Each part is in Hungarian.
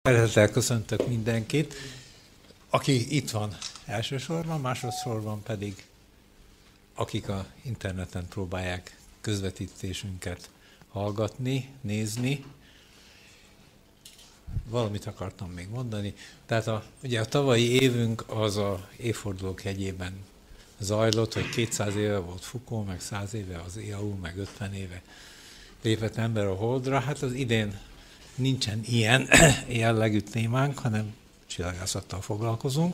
Szeretettel köszöntök mindenkit, aki itt van elsősorban, másodszorban pedig akik a interneten próbálják közvetítésünket hallgatni, nézni. Valamit akartam még mondani. Tehát ugye a tavalyi évünk az a évfordulók hegyében zajlott, hogy 200 éve volt Foucault, meg 100 éve az IAU, meg 50 éve lépett ember a Holdra. Hát az idén nincsen ilyen jellegű témánk, hanem csillagászattal foglalkozunk.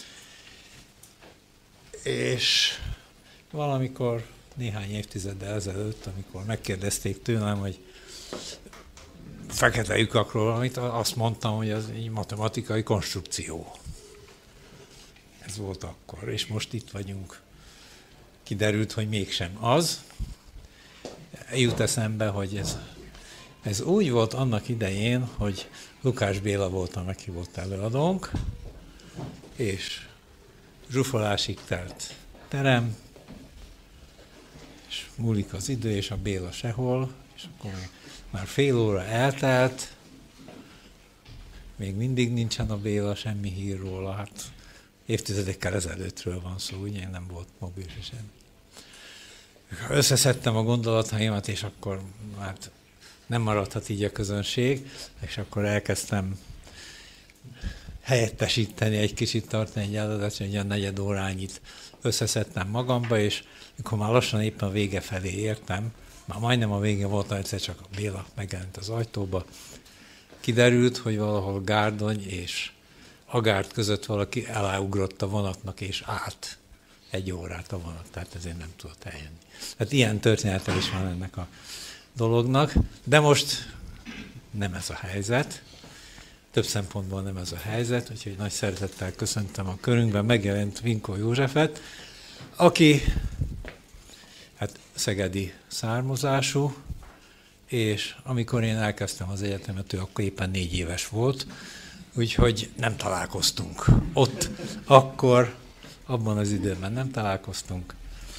És valamikor néhány évtizeddel ezelőtt, amikor megkérdezték tőlem, hogy fekete lyukakról valamit, azt mondtam, hogy az egy matematikai konstrukció. Ez volt akkor, és most itt vagyunk. Kiderült, hogy mégsem az. Jut eszembe, hogy ez úgy volt annak idején, hogy Lukás Béla volt a meghívott előadónk, és zsúfolásig telt terem, és múlik az idő, és a Béla sehol, és akkor már fél óra eltelt, még mindig nincsen a Béla, semmi hír róla, hát évtizedekkel ezelőttről van szó, ugye nem volt mobil sem. Összeszedtem a gondolataimat, és akkor már nem maradhat így a közönség, és akkor elkezdtem helyettesíteni, egy kicsit tartani egy előadást, egy olyan negyed órányit összeszedtem magamba, és mikor már lassan éppen a vége felé értem, már majdnem a vége volt, egyszer csak a Béla megjelent az ajtóba, kiderült, hogy valahol Gárdony és Agárd között valaki eláugrott a vonatnak, és állt egy órát a vonat, tehát ezért nem tudott eljönni. Tehát ilyen története is van ennek a dolognak, de most nem ez a helyzet, több szempontból nem ez a helyzet, úgyhogy nagy szeretettel köszöntöm a körünkben megjelent Vinkó Józsefet, aki hát szegedi származású, és amikor én elkezdtem az egyetemet, ő akkor éppen 4 éves volt, úgyhogy nem találkoztunk. Ott, akkor, abban az időben nem találkoztunk.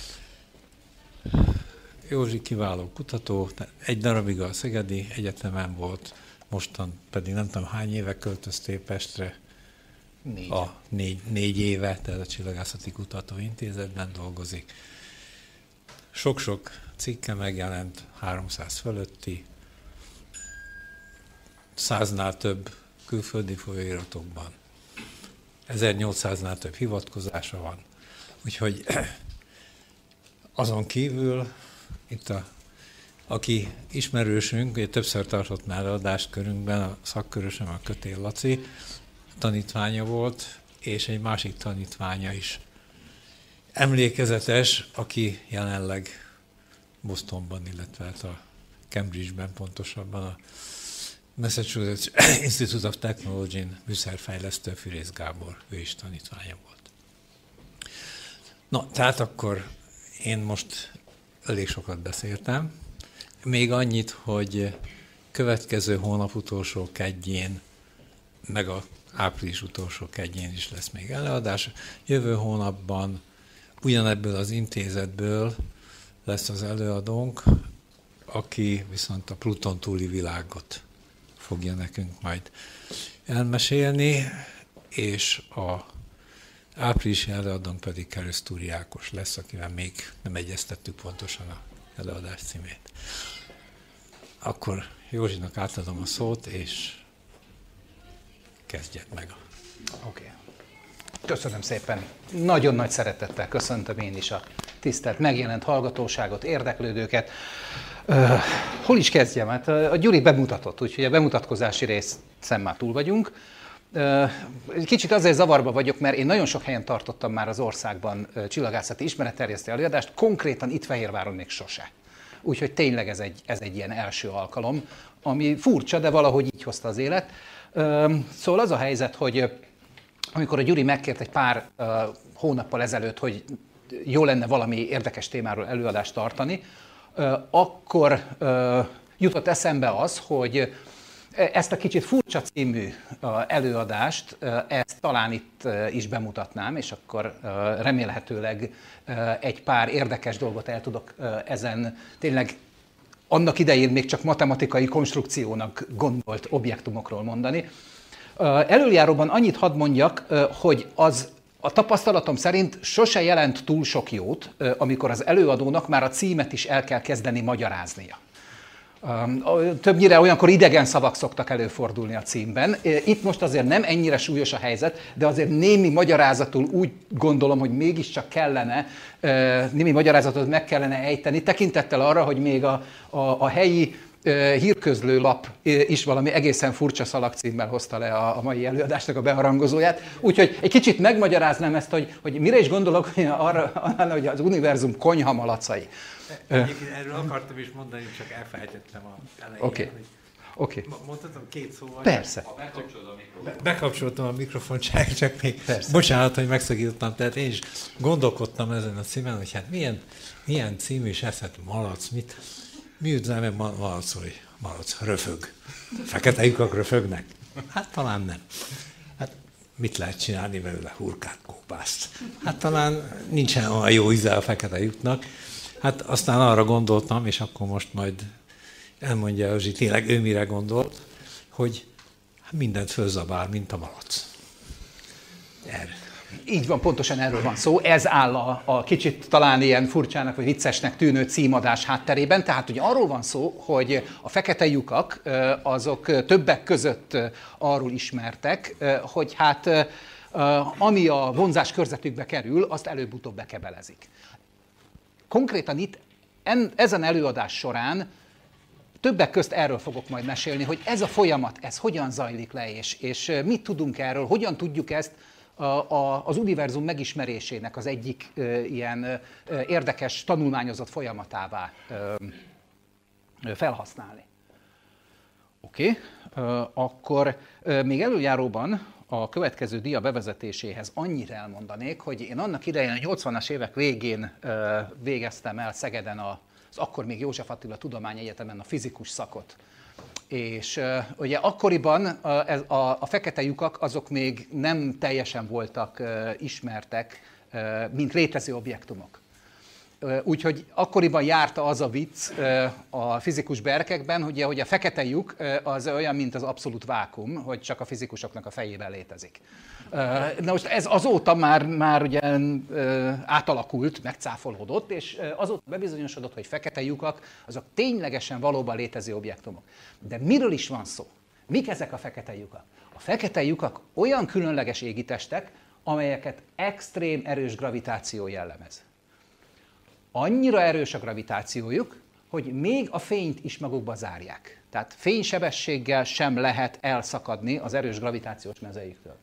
Józsi kiváló kutató, egy darabig a Szegedi Egyetemen volt, mostan pedig nem tudom hány éve költöztél Pestre. 4. A 4 éve, tehát a Csillagászati Kutatóintézetben dolgozik. Sok-sok cikke megjelent, 300 fölötti, 100-nál több külföldi folyóiratokban, 1800-nál több hivatkozása van. Úgyhogy azon kívül itt aki ismerősünk, ugye többször tartott már adást körünkben, a szakkörösöm, a Kötél Laci tanítványa volt, és egy másik tanítványa is emlékezetes, aki jelenleg Bostonban, illetve hát a Cambridge-ben, pontosabban a Massachusetts Institute of Technology-n műszerfejlesztő Fűrész Gábor, ő is tanítványa volt. Na, tehát akkor én most elég sokat beszéltem. Még annyit, hogy következő hónap utolsó kedjén, meg a április utolsó kedjén is lesz még előadás. Jövő hónapban ugyanebből az intézetből lesz az előadónk, aki viszont a Pluton túli világot fogja nekünk majd elmesélni, és a áprilisi előadónk pedig Keresztúri Ákos lesz, akivel még nem egyeztettük pontosan az előadás címét. Akkor Józsinak átadom a szót, és kezdjed meg. Oké. Köszönöm szépen. Nagyon nagy szeretettel köszöntöm én is a tisztelt megjelent hallgatóságot, érdeklődőket. Hol is kezdjem? Hát a Gyuri bemutatott, úgyhogy a bemutatkozási részen már túl vagyunk. Kicsit azért zavarba vagyok, mert én nagyon sok helyen tartottam már az országban csillagászati ismeretterjesztő előadást, konkrétan itt Fehérváron még sose. Úgyhogy tényleg ez egy ilyen első alkalom, ami furcsa, de valahogy így hozta az élet. Szóval az a helyzet, hogy amikor a Gyuri megkért egy pár hónappal ezelőtt, hogy jó lenne valami érdekes témáról előadást tartani, akkor jutott eszembe az, hogy ezt a kicsit furcsa című előadást, ezt talán itt is bemutatnám, és akkor remélhetőleg egy pár érdekes dolgot el tudok ezen tényleg annak idején még csak matematikai konstrukciónak gondolt objektumokról mondani. Előjáróban annyit hadd mondjak, hogy a tapasztalatom szerint sose jelent túl sok jót, amikor az előadónak már a címet is el kell kezdeni magyaráznia. Többnyire olyankor idegen szavak szoktak előfordulni a címben. Itt most azért nem ennyire súlyos a helyzet, de azért némi magyarázatul úgy gondolom, hogy mégiscsak kellene, némi magyarázatot meg kellene ejteni, tekintettel arra, hogy még a helyi hírközlő lap is valami egészen furcsa szalagcímmel hozta le a mai előadásnak a beharangozóját. Úgyhogy egy kicsit megmagyaráznám ezt, hogy mire is gondolok, arra, hogy az univerzum konyhamalacai. Egyébként erről akartam is mondani, csak elfelejtettem a elején. Oké. Mondhatom 2 szóval? Persze. Bekapcsoltam a mikrofont, csak még Persze. Bocsánat, hogy megszakítottam, tehát én is gondolkodtam ezen a címen, hogy hát milyen cím is ez, hát malac, mi üdzel meg malac, röfög. Fekete lyukak röfögnek? Hát talán nem. Hát mit lehet csinálni belőle? Hurkát, kópászt. Hát talán nincsen olyan jó íze a fekete lyuknak. Hát aztán arra gondoltam, és akkor most majd elmondja Erzsi, tényleg ő mire gondolt, hogy mindent fölzabál, mint a malac. Erre. Így van, pontosan erről van szó. Ez áll a kicsit talán ilyen furcsának vagy viccesnek tűnő címadás hátterében. Tehát ugye arról van szó, hogy a fekete lyukak azok többek között arról ismertek, hogy hát ami a vonzás körzetükbe kerül, azt előbb-utóbb bekebelezik. Konkrétan itt ezen előadás során többek közt erről fogok majd mesélni, hogy ez a folyamat, ez hogyan zajlik le, és mit tudunk erről, hogyan tudjuk ezt az univerzum megismerésének az egyik ilyen érdekes, tanulmányozott folyamatává felhasználni. Oké, akkor még előjáróban a következő dia bevezetéséhez annyit elmondanék, hogy én annak idején a 80-as évek végén végeztem el Szegeden az akkor még József Attila Tudományegyetemen a fizikus szakot. És ugye akkoriban a fekete lyukak azok még nem teljesen voltak ismertek, mint létező objektumok. Úgyhogy akkoriban járta az a vicc a fizikus berkekben, hogy a fekete lyuk az olyan, mint az abszolút vákum, hogy csak a fizikusoknak a fejében létezik. Na most ez azóta már ugye átalakult, megcáfolódott, és azóta bebizonyosodott, hogy fekete lyukak azok ténylegesen valóban létező objektumok. De miről is van szó? Mik ezek a fekete lyukak? A fekete lyukak olyan különleges égitestek, amelyeket extrém erős gravitáció jellemez. Annyira erős a gravitációjuk, hogy még a fényt is magukba zárják. Tehát fénysebességgel sem lehet elszakadni az erős gravitációs mezeiktől.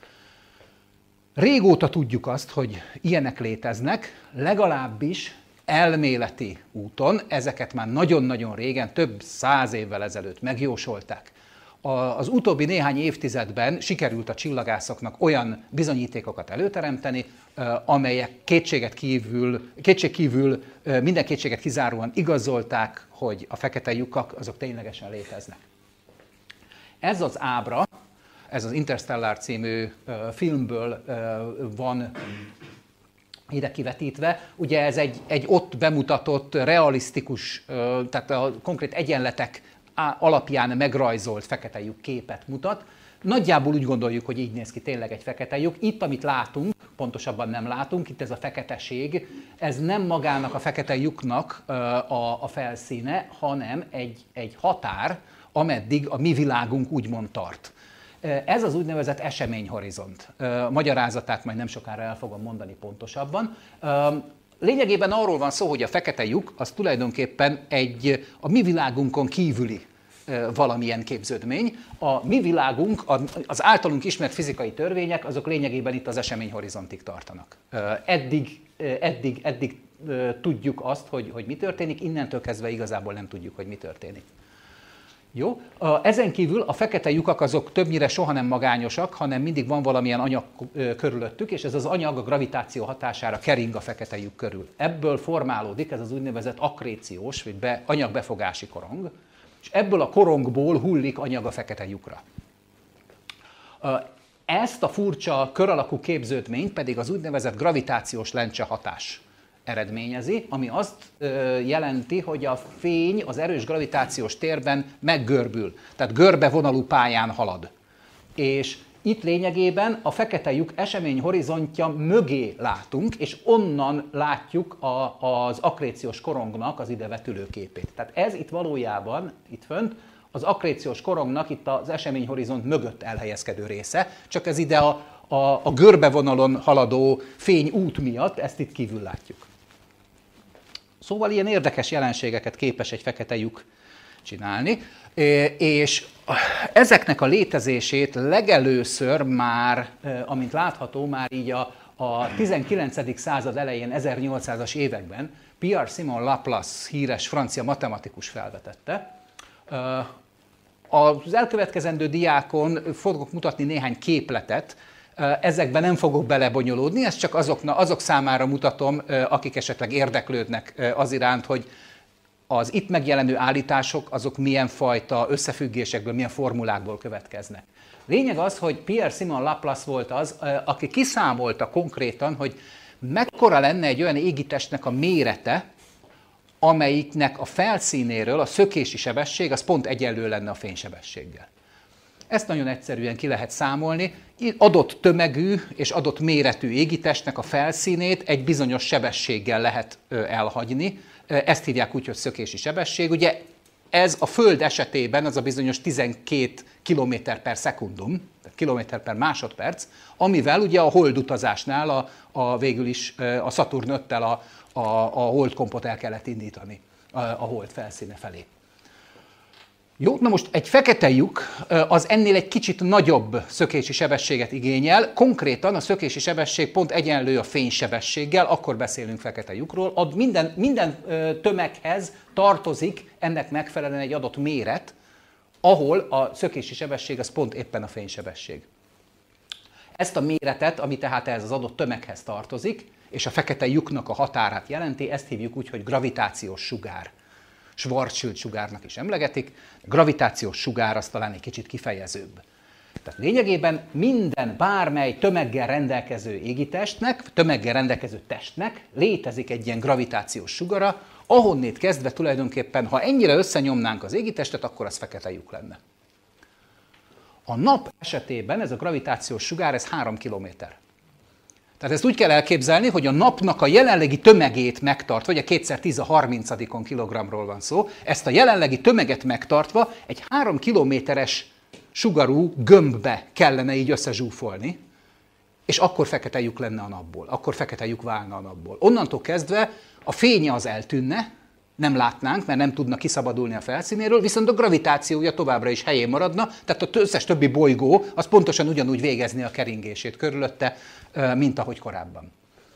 Régóta tudjuk azt, hogy ilyenek léteznek, legalábbis elméleti úton, ezeket már nagyon-nagyon régen, több 100 évvel ezelőtt megjósolták. Az utóbbi néhány évtizedben sikerült a csillagászoknak olyan bizonyítékokat előteremteni, amelyek kétségkívül minden kétséget kizáróan igazolták, hogy a fekete lyukak azok ténylegesen léteznek. Ez az ábra, ez az Interstellar című filmből van ide kivetítve. Ugye ez egy ott bemutatott, realisztikus, tehát a konkrét egyenletek alapján megrajzolt fekete lyuk képet mutat. Nagyjából úgy gondoljuk, hogy így néz ki tényleg egy fekete lyuk. Itt, amit látunk, pontosabban nem látunk, itt ez a feketeség, ez nem magának a fekete lyuknak a felszíne, hanem egy határ, ameddig a mi világunk úgymond tart. Ez az úgynevezett eseményhorizont. Magyarázatát majd nem sokára el fogom mondani pontosabban. Lényegében arról van szó, hogy a fekete lyuk az tulajdonképpen a mi világunkon kívüli valamilyen képződmény. A mi világunk, az általunk ismert fizikai törvények, azok lényegében itt az eseményhorizontig tartanak. Eddig tudjuk azt, hogy mi történik, innentől kezdve igazából nem tudjuk, hogy mi történik. Jó? Ezen kívül a fekete lyukak azok többnyire soha nem magányosak, hanem mindig van valamilyen anyag körülöttük, és ez az anyag a gravitáció hatására kering a fekete lyuk körül. Ebből formálódik ez az úgynevezett akréciós, vagy anyagbefogási korong, és ebből a korongból hullik anyag a fekete lyukra. Ezt a furcsa kör alakú képződményt pedig az úgynevezett gravitációs lencse hatás eredményezi, ami azt jelenti, hogy a fény az erős gravitációs térben meggörbül, tehát görbevonalú pályán halad. És itt lényegében a fekete lyuk eseményhorizontja mögé látunk, és onnan látjuk az akréciós korongnak az ide vetülő képét. Tehát ez itt valójában, itt fönt, az akréciós korongnak itt az eseményhorizont mögött elhelyezkedő része, csak ez ide a görbevonalon haladó fényút miatt, ezt itt kívül látjuk. Szóval ilyen érdekes jelenségeket képes egy fekete lyuk csinálni, és ezeknek a létezését legelőször már, amint látható, már így a 19. század elején, 1800-as években Pierre Simon Laplace, híres francia matematikus felvetette. Az elkövetkezendő diákon fogok mutatni néhány képletet, ezekben nem fogok belebonyolódni, ezt csak azok számára mutatom, akik esetleg érdeklődnek az iránt, hogy az itt megjelenő állítások azok milyen fajta összefüggésekből, milyen formulákból következnek. Lényeg az, hogy Pierre Simon Laplace volt az, aki kiszámolta konkrétan, hogy mekkora lenne egy olyan égitestnek a mérete, amelyiknek a felszínéről a szökési sebesség az pont egyenlő lenne a fénysebességgel. Ezt nagyon egyszerűen ki lehet számolni. Adott tömegű és adott méretű égitestnek a felszínét egy bizonyos sebességgel lehet elhagyni. Ezt hívják úgy, hogy szökési sebesség. Ugye ez a Föld esetében az a bizonyos 12 km per szekundum, tehát kilométer per másodperc, amivel ugye a hold utazásnál végül is a Saturn 5-tel a holdkompot el kellett indítani a hold felszíne felé. Jó, na most egy fekete lyuk az ennél egy kicsit nagyobb szökési sebességet igényel, konkrétan a szökési sebesség pont egyenlő a fénysebességgel, akkor beszélünk fekete lyukról, minden tömeghez tartozik ennek megfelelően egy adott méret, ahol a szökési sebesség az pont éppen a fénysebesség. Ezt a méretet, ami tehát ehhez az adott tömeghez tartozik, és a fekete lyuknak a határát jelenti, ezt hívjuk úgy, hogy gravitációs sugár. Schwarzschild sugárnak is emlegetik, a gravitációs sugár az talán egy kicsit kifejezőbb. Tehát lényegében minden, bármely tömeggel rendelkező égitestnek, tömeggel rendelkező testnek létezik egy ilyen gravitációs sugara, ahonnét kezdve tulajdonképpen, ha ennyire összenyomnánk az égitestet, akkor az fekete lyuk lenne. A nap esetében ez a gravitációs sugár, ez 3 kilométer. Tehát ezt úgy kell elképzelni, hogy a napnak a jelenlegi tömegét megtartva, ugye 2×10⁻³ kilogramról van szó, ezt a jelenlegi tömeget megtartva egy 3 kilométeres sugarú gömbbe kellene így összezsúfolni, és akkor fekete lyuk lenne a napból, akkor fekete lyuk válna a napból. Onnantól kezdve a fénye az eltűnne, nem látnánk, mert nem tudna kiszabadulni a felszínéről, viszont a gravitációja továbbra is helyén maradna, tehát az összes többi bolygó az pontosan ugyanúgy végezni a keringését körülötte, mint ahogy korábban.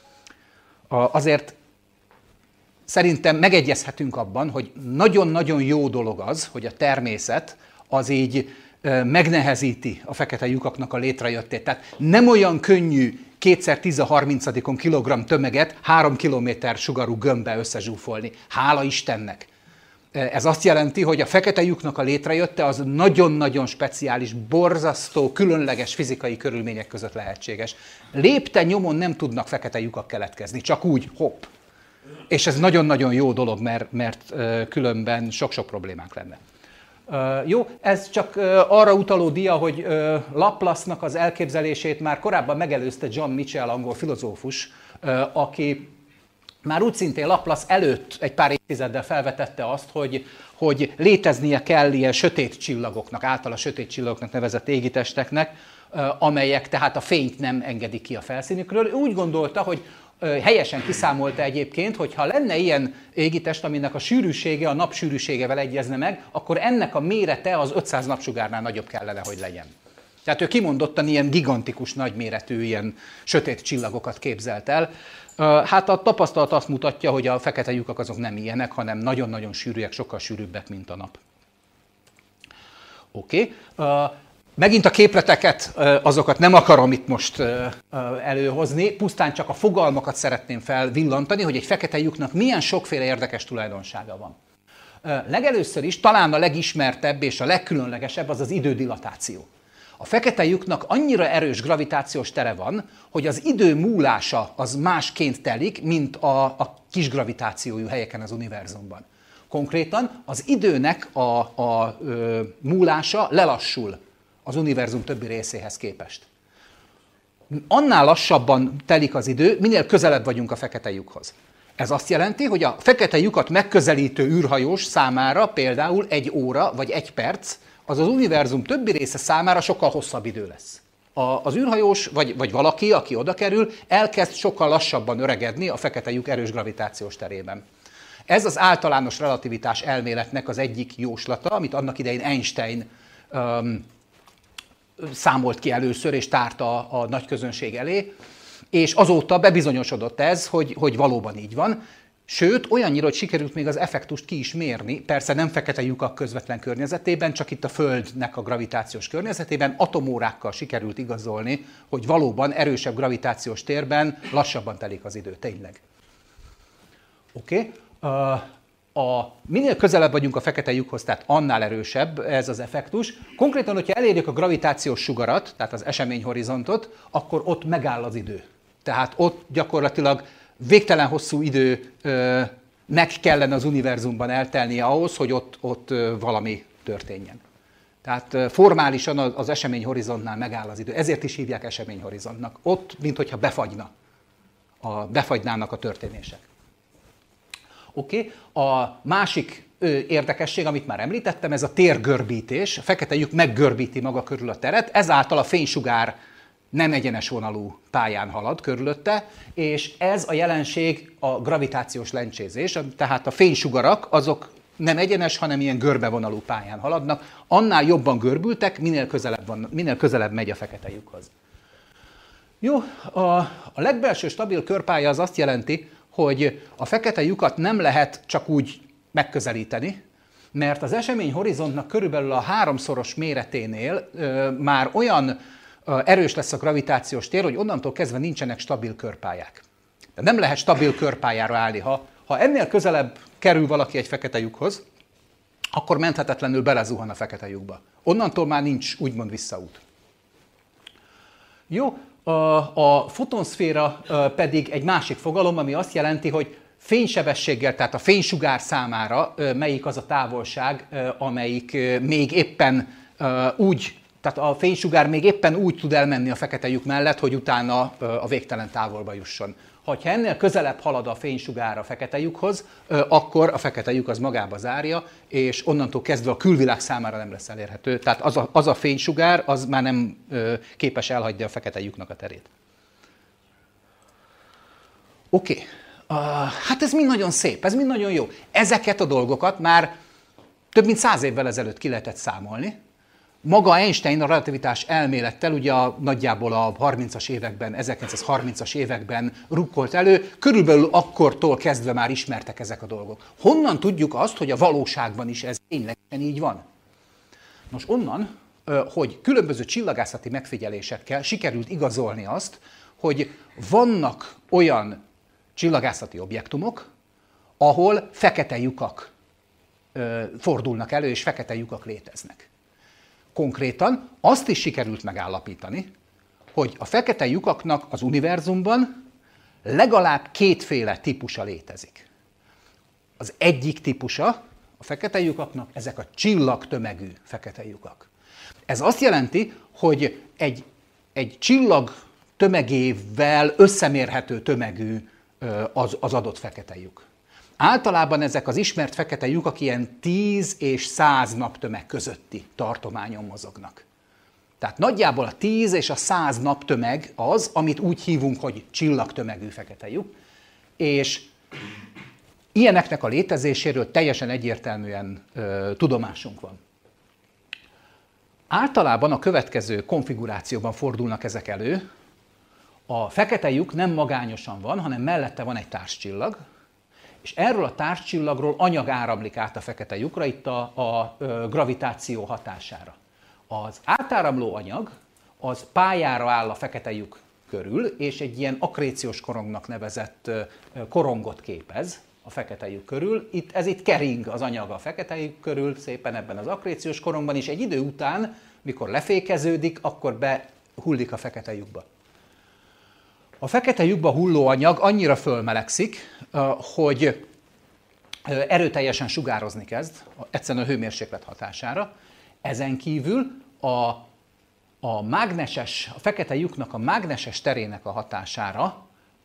Azért szerintem megegyezhetünk abban, hogy nagyon-nagyon jó dolog az, hogy a természet az így megnehezíti a fekete lyukaknak a létrejöttét. Tehát nem olyan könnyű 2×10⁻³ kilogramm tömeget 3 kilométer sugarú gömbbe összezsúfolni. Hála Istennek! Ez azt jelenti, hogy a fekete lyuknak a létrejötte az nagyon-nagyon speciális, borzasztó, különleges fizikai körülmények között lehetséges. Lépten nyomon nem tudnak fekete lyukak keletkezni, csak úgy, hopp. És ez nagyon-nagyon jó dolog, mert különben sok-sok problémánk lenne. Jó, ez csak arra utaló dia, hogy Laplace-nak az elképzelését már korábban megelőzte John Michell, angol filozófus, aki már úgy szintén Laplace előtt egy pár évtizeddel felvetette azt, hogy léteznie kell ilyen sötét csillagoknak, általa sötét csillagoknak nevezett égitesteknek, amelyek tehát a fényt nem engedik ki a felszínükről. Ő úgy gondolta, hogy helyesen kiszámolta egyébként, hogy ha lenne ilyen égitest, aminek a sűrűsége a nap sűrűségevel egyezne meg, akkor ennek a mérete az 500 napsugárnál nagyobb kellene, hogy legyen. Tehát ő kimondottan ilyen gigantikus, nagyméretű, ilyen sötét csillagokat képzelt el. Hát a tapasztalat azt mutatja, hogy a fekete lyukak azok nem ilyenek, hanem nagyon-nagyon sűrűek, sokkal sűrűbbek, mint a nap. Oké. Megint a képleteket, azokat nem akarom itt most előhozni, pusztán csak a fogalmakat szeretném felvillantani, hogy egy fekete lyuknak milyen sokféle érdekes tulajdonsága van. Legelőször is talán a legismertebb és a legkülönlegesebb az az idődilatáció. A fekete lyuknak annyira erős gravitációs tere van, hogy az idő múlása az másként telik, mint a kis gravitációjú helyeken az univerzumban. Konkrétan az időnek a múlása lelassul az univerzum többi részéhez képest. Annál lassabban telik az idő, minél közelebb vagyunk a fekete lyukhoz. Ez azt jelenti, hogy a fekete lyukat megközelítő űrhajós számára például 1 óra vagy 1 perc, az az univerzum többi része számára sokkal hosszabb idő lesz. Az űrhajós, vagy valaki, aki oda kerül, elkezd sokkal lassabban öregedni a fekete lyuk erős gravitációs terében. Ez az általános relativitás elméletnek az egyik jóslata, amit annak idején Einstein számolt ki először, és tárta a nagy közönség elé, és azóta bebizonyosodott ez, hogy valóban így van. Sőt, olyannyira, hogy sikerült még az effektust ki is mérni, persze nem fekete lyukak közvetlen környezetében, csak itt a Földnek a gravitációs környezetében atomórákkal sikerült igazolni, hogy valóban erősebb gravitációs térben lassabban telik az idő, tényleg. Oké? Minél közelebb vagyunk a fekete lyukhoz, tehát annál erősebb ez az effektus. Konkrétan, hogyha elérjük a gravitációs sugarat, tehát az eseményhorizontot, akkor ott megáll az idő. Tehát ott gyakorlatilag végtelen hosszú időnek kellene az univerzumban eltelnie ahhoz, hogy ott valami történjen. Tehát formálisan az eseményhorizontnál megáll az idő. Ezért is hívják eseményhorizontnak. Ott, minthogyha befagynának a történések. Oké. A másik érdekesség, amit már említettem, ez a térgörbítés. A fekete lyuk meggörbíti maga körül a teret, ezáltal a fénysugár nem egyenes vonalú pályán halad körülötte, és ez a jelenség a gravitációs lencsézés, tehát a fénysugarak azok nem egyenes, hanem ilyen görbevonalú pályán haladnak. Annál jobban görbültek, minél közelebb megy a fekete lyukhoz. Jó, a legbelső stabil körpálya az azt jelenti, hogy a fekete lyukat nem lehet csak úgy megközelíteni, mert az eseményhorizontnak körülbelül a 3-szoros méreténél már olyan erős lesz a gravitációs tér, hogy onnantól kezdve nincsenek stabil körpályák. De nem lehet stabil körpályára állni. Ha ennél közelebb kerül valaki egy fekete lyukhoz, akkor menthetetlenül belezuhan a fekete lyukba. Onnantól már nincs úgymond visszaút. Jó, a fotonszféra pedig egy másik fogalom, ami azt jelenti, hogy fénysebességgel, tehát a fénysugár számára melyik az a távolság, amelyik még éppen úgy, tehát a fénysugár még éppen úgy tud elmenni a fekete lyuk mellett, hogy utána a végtelen távolba jusson. Ha ennél közelebb halad a fénysugár a fekete lyukhoz, akkor a fekete lyuk az magába zárja, és onnantól kezdve a külvilág számára nem lesz elérhető. Tehát az a fénysugár az már nem képes elhagyni a fekete lyuknak a terét. Oké. Hát ez mind nagyon szép, ez mind nagyon jó. Ezeket a dolgokat már több mint 100 évvel ezelőtt ki lehetett számolni. Maga Einstein a relativitás elmélettel ugye nagyjából a 30-as években, 1930-as években rukkolt elő, körülbelül akkortól kezdve már ismertek ezek a dolgok. Honnan tudjuk azt, hogy a valóságban is ez ténylegesen így van? Nos, onnan, hogy különböző csillagászati megfigyelésekkel sikerült igazolni azt, hogy vannak olyan csillagászati objektumok, ahol fekete lyukak fordulnak elő, és fekete lyukak léteznek. Konkrétan azt is sikerült megállapítani, hogy a fekete lyukaknak az univerzumban legalább 2 típusa létezik. Az egyik típusa a fekete lyukaknak ezek a csillagtömegű fekete lyukak. Ez azt jelenti, hogy egy csillag tömegével összemérhető tömegű az adott fekete lyuk. Általában ezek az ismert fekete lyukak ilyen 10 és 100 naptömeg közötti tartományon mozognak. Tehát nagyjából a 10 és a 100 naptömeg az, amit úgy hívunk, hogy csillagtömegű fekete lyuk, és ilyeneknek a létezéséről teljesen egyértelműen tudomásunk van. Általában a következő konfigurációban fordulnak ezek elő. A fekete lyuk nem magányosan van, hanem mellette van egy társcsillag, és erről a társcsillagról anyag áramlik át a fekete lyukra, itt a gravitáció hatására. Az átáramló anyag az pályára áll a fekete lyuk körül, és egy ilyen akréciós korongnak nevezett korongot képez a fekete lyuk körül. Ez itt kering az anyag a fekete lyuk körül, szépen ebben az akréciós korongban, és egy idő után, mikor lefékeződik, akkor behullik a fekete lyukba. A fekete lyukba hulló anyag annyira fölmelegszik, hogy erőteljesen sugározni kezd, egyszerűen a hőmérséklet hatására. Ezen kívül a A fekete lyuknak a mágneses terének a hatására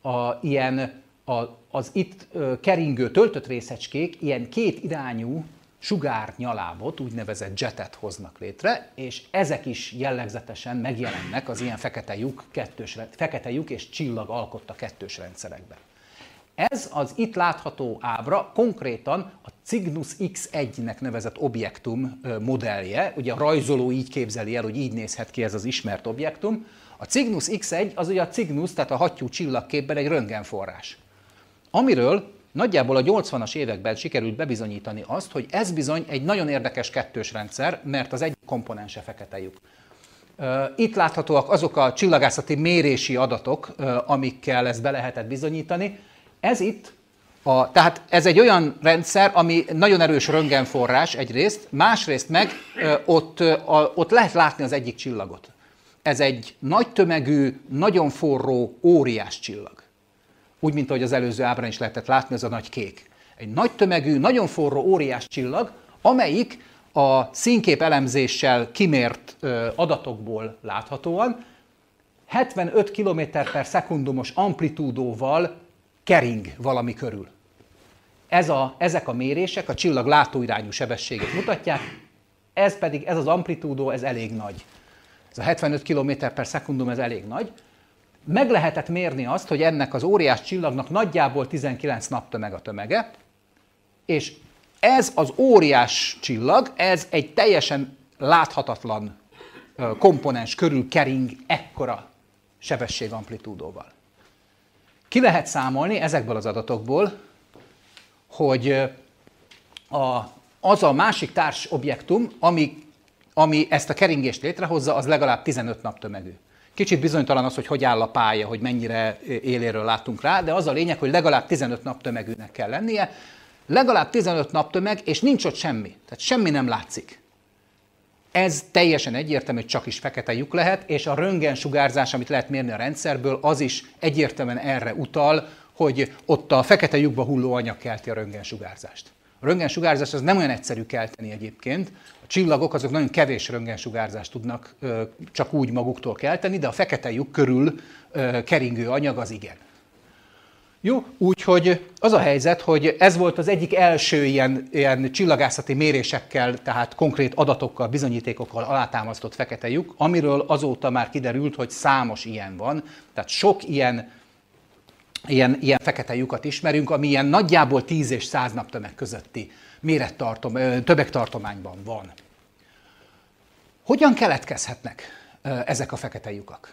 az itt keringő töltött részecskék ilyen kétirányú sugárnyalábot, úgynevezett jetet hoznak létre, és ezek is jellegzetesen megjelennek az ilyen fekete lyuk és csillag alkotta kettős rendszerekben. Ez az itt látható ábra konkrétan a Cygnus X1-nek nevezett objektum modellje. Ugye a rajzoló így képzeli el, hogy így nézhet ki ez az ismert objektum. A Cygnus X1 az ugye a Cygnus, tehát a hattyú csillagképben egy röntgenforrás, amiről nagyjából a 80-as években sikerült bebizonyítani azt, hogy ez bizony egy nagyon érdekes kettős rendszer, mert az egyik komponense fekete lyuk. Itt láthatóak azok a csillagászati mérési adatok, amikkel ezt be lehetett bizonyítani. Tehát ez egy olyan rendszer, ami nagyon erős röntgenforrás egyrészt, másrészt meg ott lehet látni az egyik csillagot. Ez egy nagy tömegű, nagyon forró, óriás csillag. Úgy, mint ahogy az előző ábrán is lehetett látni, ez a nagy kék. Egy nagy tömegű, nagyon forró, óriás csillag, amelyik a színkép elemzéssel kimért adatokból láthatóan 75 km/s amplitúdóval kering valami körül. Ezek a mérések a csillag látóirányú sebességét mutatják, ez az amplitúdó, ez elég nagy. Ez a 75 km/s, ez elég nagy. Meg lehetett mérni azt, hogy ennek az óriás csillagnak nagyjából 19 naptömeg a tömege, és ez az óriás csillag, ez egy teljesen láthatatlan komponens körül kering ekkora sebességamplitúdóval. Ki lehet számolni ezekből az adatokból, hogy az a másik társobjektum, ami ezt a keringést létrehozza, az legalább 15 naptömegű. Kicsit bizonytalan az, hogy áll a pálya, hogy mennyire éléről látunk rá, de az a lényeg, hogy legalább 15 naptömegűnek kell lennie. Legalább 15 naptömeg, és nincs ott semmi. Tehát semmi nem látszik. Ez teljesen egyértelmű, hogy csak is fekete lyuk lehet, és a röntgensugárzás, amit lehet mérni a rendszerből, az is egyértelműen erre utal, hogy ott a fekete lyukba hulló anyag kelti a röntgensugárzást. A röntgensugárzást az nem olyan egyszerű kelteni egyébként. A csillagok azok nagyon kevés röntgensugárzást tudnak csak úgy maguktól kelteni, de a fekete lyuk körül keringő anyag az igen. Jó, úgyhogy az a helyzet, hogy ez volt az egyik első ilyen csillagászati mérésekkel, tehát konkrét adatokkal, bizonyítékokkal alátámasztott fekete lyuk, amiről azóta már kiderült, hogy számos ilyen van, tehát sok ilyen fekete lyukat ismerünk, ami ilyen nagyjából 10 és 100 naptömeg közötti tömegtartományban van. Hogyan keletkezhetnek ezek a fekete lyukak?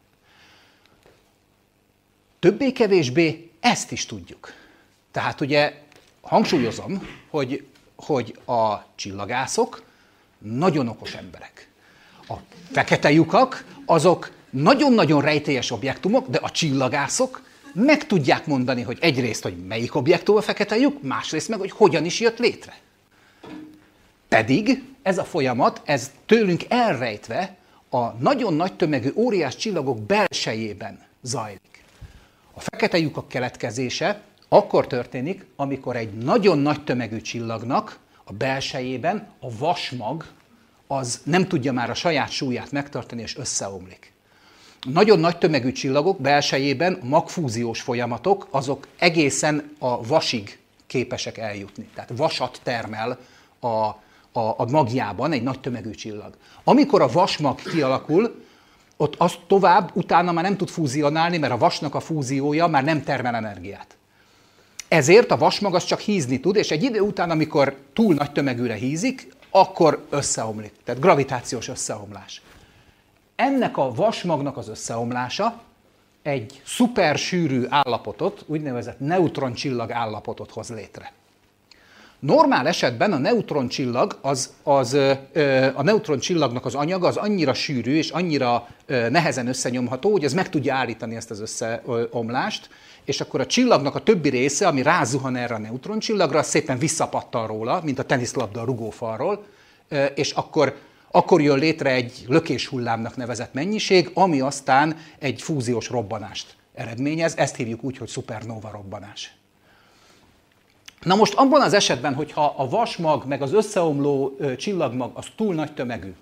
Többé-kevésbé ezt is tudjuk. Tehát ugye hangsúlyozom, hogy a csillagászok nagyon okos emberek. A fekete lyukak azok nagyon-nagyon rejtélyes objektumok, de a csillagászok meg tudják mondani, hogy egyrészt, hogy melyik objektum a fekete lyuk, másrészt meg, hogy hogyan is jött létre. Pedig ez a folyamat, ez tőlünk elrejtve a nagyon nagy tömegű óriás csillagok belsejében zajlik. A fekete lyukak keletkezése akkor történik, amikor egy nagyon nagy tömegű csillagnak a belsejében a vasmag az nem tudja már a saját súlyát megtartani, és összeomlik. Nagyon nagy tömegű csillagok belsejében a magfúziós folyamatok, azok egészen a vasig képesek eljutni. Tehát vasat termel a magjában egy nagy tömegű csillag. Amikor a vasmag kialakul, ott azt tovább, utána már nem tud fúzionálni, mert a vasnak a fúziója már nem termel energiát. Ezért a vasmag az csak hízni tud, és egy idő után, amikor túl nagy tömegűre hízik, akkor összeomlik. Tehát gravitációs összeomlás. Ennek a vasmagnak az összeomlása egy szupersűrű állapotot, úgynevezett neutroncsillag állapotot hoz létre. Normál esetben a neutroncsillag a neutroncsillagnak az anyaga az annyira sűrű és annyira nehezen összenyomható, hogy ez meg tudja állítani ezt az összeomlást, és akkor a csillagnak a többi része, ami rázuhan erre a neutroncsillagra, az szépen visszapattan róla, mint a teniszlabda a rugófalról, és akkor jön létre egy lökéshullámnak nevezett mennyiség, ami aztán egy fúziós robbanást eredményez. Ezt hívjuk úgy, hogy szupernóva robbanás. Na most abban az esetben, hogyha a vasmag meg az összeomló csillagmag az túl nagy tömegű,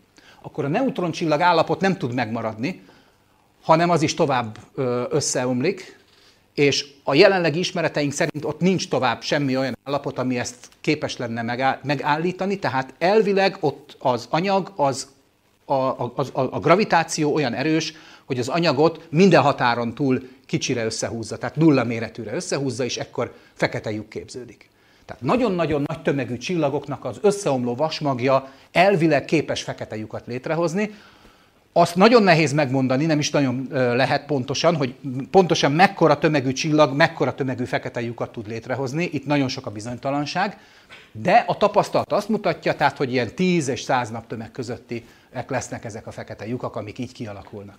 akkor a neutroncsillag állapot nem tud megmaradni, hanem az is tovább összeomlik, és a jelenlegi ismereteink szerint ott nincs tovább semmi olyan állapot, ami ezt képes lenne megállítani, tehát elvileg ott az anyag, a gravitáció olyan erős, hogy az anyagot minden határon túl kicsire összehúzza, tehát nulla méretűre összehúzza, és ekkor fekete lyuk képződik. Tehát nagyon-nagyon nagy tömegű csillagoknak az összeomló vasmagja elvileg képes fekete lyukat létrehozni. Azt nagyon nehéz megmondani, nem is nagyon lehet pontosan, hogy pontosan mekkora tömegű csillag, mekkora tömegű fekete lyukat tud létrehozni. Itt nagyon sok a bizonytalanság, de a tapasztalat azt mutatja, tehát, hogy ilyen 10 és 100 naptömeg közöttiek lesznek ezek a fekete lyukak, amik így kialakulnak.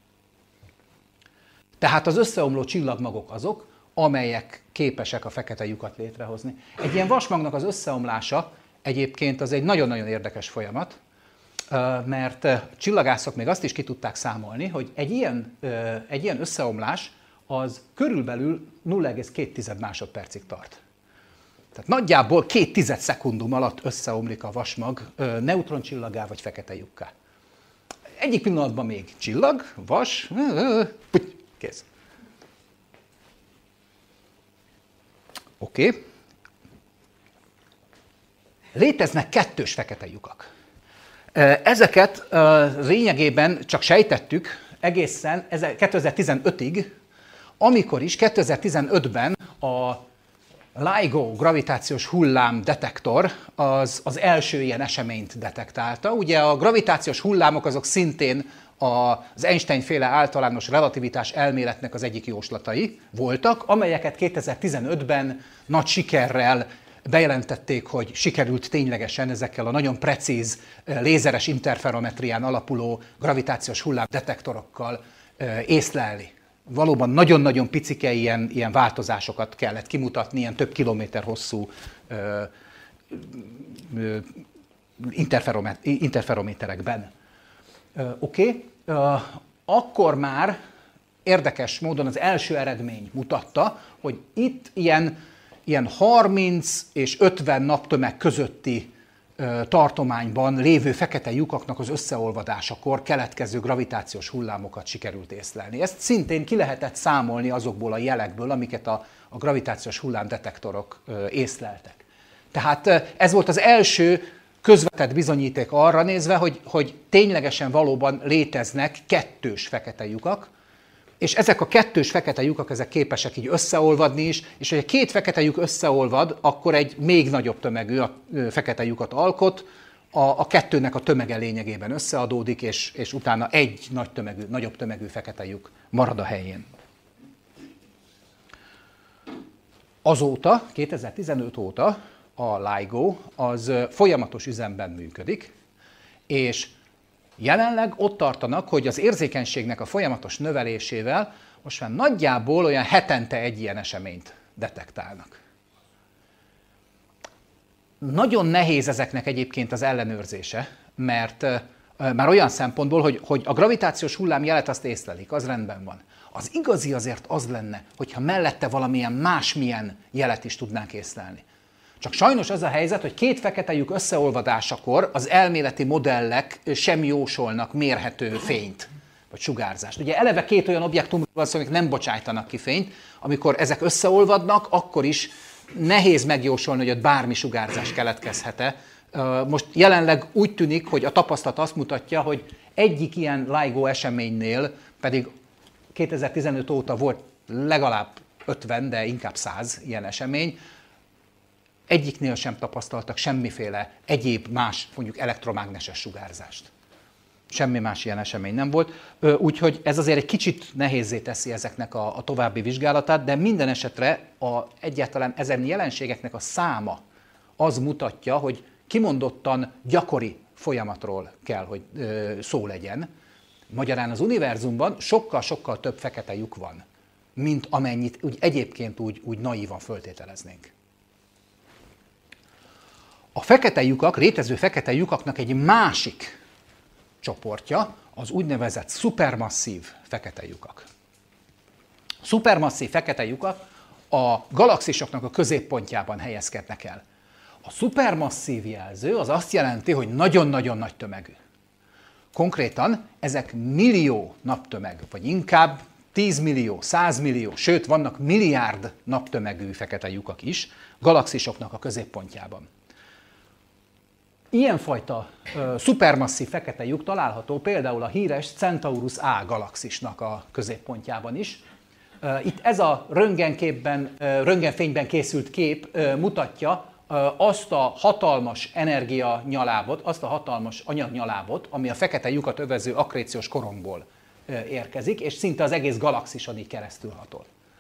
Tehát az összeomló csillagmagok azok, amelyek képesek a fekete lyukat létrehozni. Egy ilyen vasmagnak az összeomlása egyébként az egy nagyon-nagyon érdekes folyamat, mert csillagászok még azt is ki tudták számolni, hogy egy ilyen összeomlás az körülbelül 0,2 másodpercig tart. Tehát nagyjából 2 szekundum alatt összeomlik a vasmag neutroncsillagá vagy fekete lyukká. Egyik pillanatban még csillag, vas, kész. Oké. Léteznek kettős fekete lyukak. Ezeket lényegében csak sejtettük egészen 2015-ig, amikor is 2015-ben a LIGO gravitációs hullám detektor az első ilyen eseményt detektálta. Ugye a gravitációs hullámok azok szintén az Einstein-féle általános relativitás elméletnek az egyik jóslatai voltak, amelyeket 2015-ben nagy sikerrel bejelentették, hogy sikerült ténylegesen ezekkel a nagyon precíz, lézeres interferometrián alapuló gravitációs hullámdetektorokkal észlelni. Valóban nagyon-nagyon picike ilyen változásokat kellett kimutatni, ilyen több kilométer hosszú interferométerekben. Oké. Akkor már érdekes módon az első eredmény mutatta, hogy itt ilyen 30 és 50 naptömeg közötti tartományban lévő fekete lyukaknak az összeolvadásakor keletkező gravitációs hullámokat sikerült észlelni. Ezt szintén ki lehetett számolni azokból a jelekből, amiket a gravitációs hullámdetektorok észleltek. Tehát ez volt az első közvetett bizonyíték arra nézve, hogy ténylegesen valóban léteznek kettős fekete lyukak, és ezek a kettős fekete lyukak, ezek képesek így összeolvadni is, és ha egy fekete lyuk összeolvad, akkor egy még nagyobb tömegű fekete lyukat alkot, a kettőnek a tömege lényegében összeadódik, és utána egy nagyobb tömegű fekete lyuk marad a helyén. Azóta, 2015 óta a LIGO az folyamatos üzemben működik, és jelenleg ott tartanak, hogy az érzékenységnek a folyamatos növelésével most már nagyjából olyan hetente egy ilyen eseményt detektálnak. Nagyon nehéz ezeknek egyébként az ellenőrzése, mert már olyan szempontból, hogy a gravitációs hullámjelet azt észlelik, az rendben van. Az igazi azért az lenne, hogyha mellette valamilyen másmilyen jelet is tudnánk észlelni. Csak sajnos az a helyzet, hogy két fekete lyuk összeolvadásakor az elméleti modellek sem jósolnak mérhető fényt, vagy sugárzást. Ugye eleve két olyan objektumról van szó, amik nem bocsájtanak ki fényt, amikor ezek összeolvadnak, akkor is nehéz megjósolni, hogy ott bármi sugárzás keletkezhet-e. Most jelenleg úgy tűnik, hogy a tapasztalat azt mutatja, hogy egyik ilyen LIGO eseménynél, pedig 2015 óta volt legalább 50, de inkább 100 ilyen esemény, egyiknél sem tapasztaltak semmiféle egyéb más, mondjuk elektromágneses sugárzást. Semmi más ilyen esemény nem volt, úgyhogy ez azért egy kicsit nehézzé teszi ezeknek a további vizsgálatát, de minden esetre egyáltalán ezen jelenségeknek a száma az mutatja, hogy kimondottan gyakori folyamatról kell, hogy szó legyen. Magyarán az univerzumban sokkal-sokkal több fekete lyuk van, mint amennyit egyébként úgy naívan föltételeznénk. A fekete lyukak, létező fekete lyukaknak egy másik csoportja az úgynevezett szupermasszív fekete lyukak. Szupermasszív fekete lyukak a galaxisoknak a középpontjában helyezkednek el. A szupermasszív jelző az azt jelenti, hogy nagyon-nagyon nagy tömegű. konkrétan ezek millió naptömeg, vagy inkább 10 millió, 100 millió, sőt vannak milliárd naptömegű fekete lyukak is galaxisoknak a középpontjában. Ilyenfajta szupermasszív fekete lyuk található például a híres Centaurus A galaxisnak a középpontjában is. Itt ez a röntgenfényben készült kép mutatja azt a hatalmas energianyalábot, azt a hatalmas anyagnyalábot, ami a fekete lyukat övező akkréciós korongból érkezik, és szinte az egész galaxison így keresztül hatol.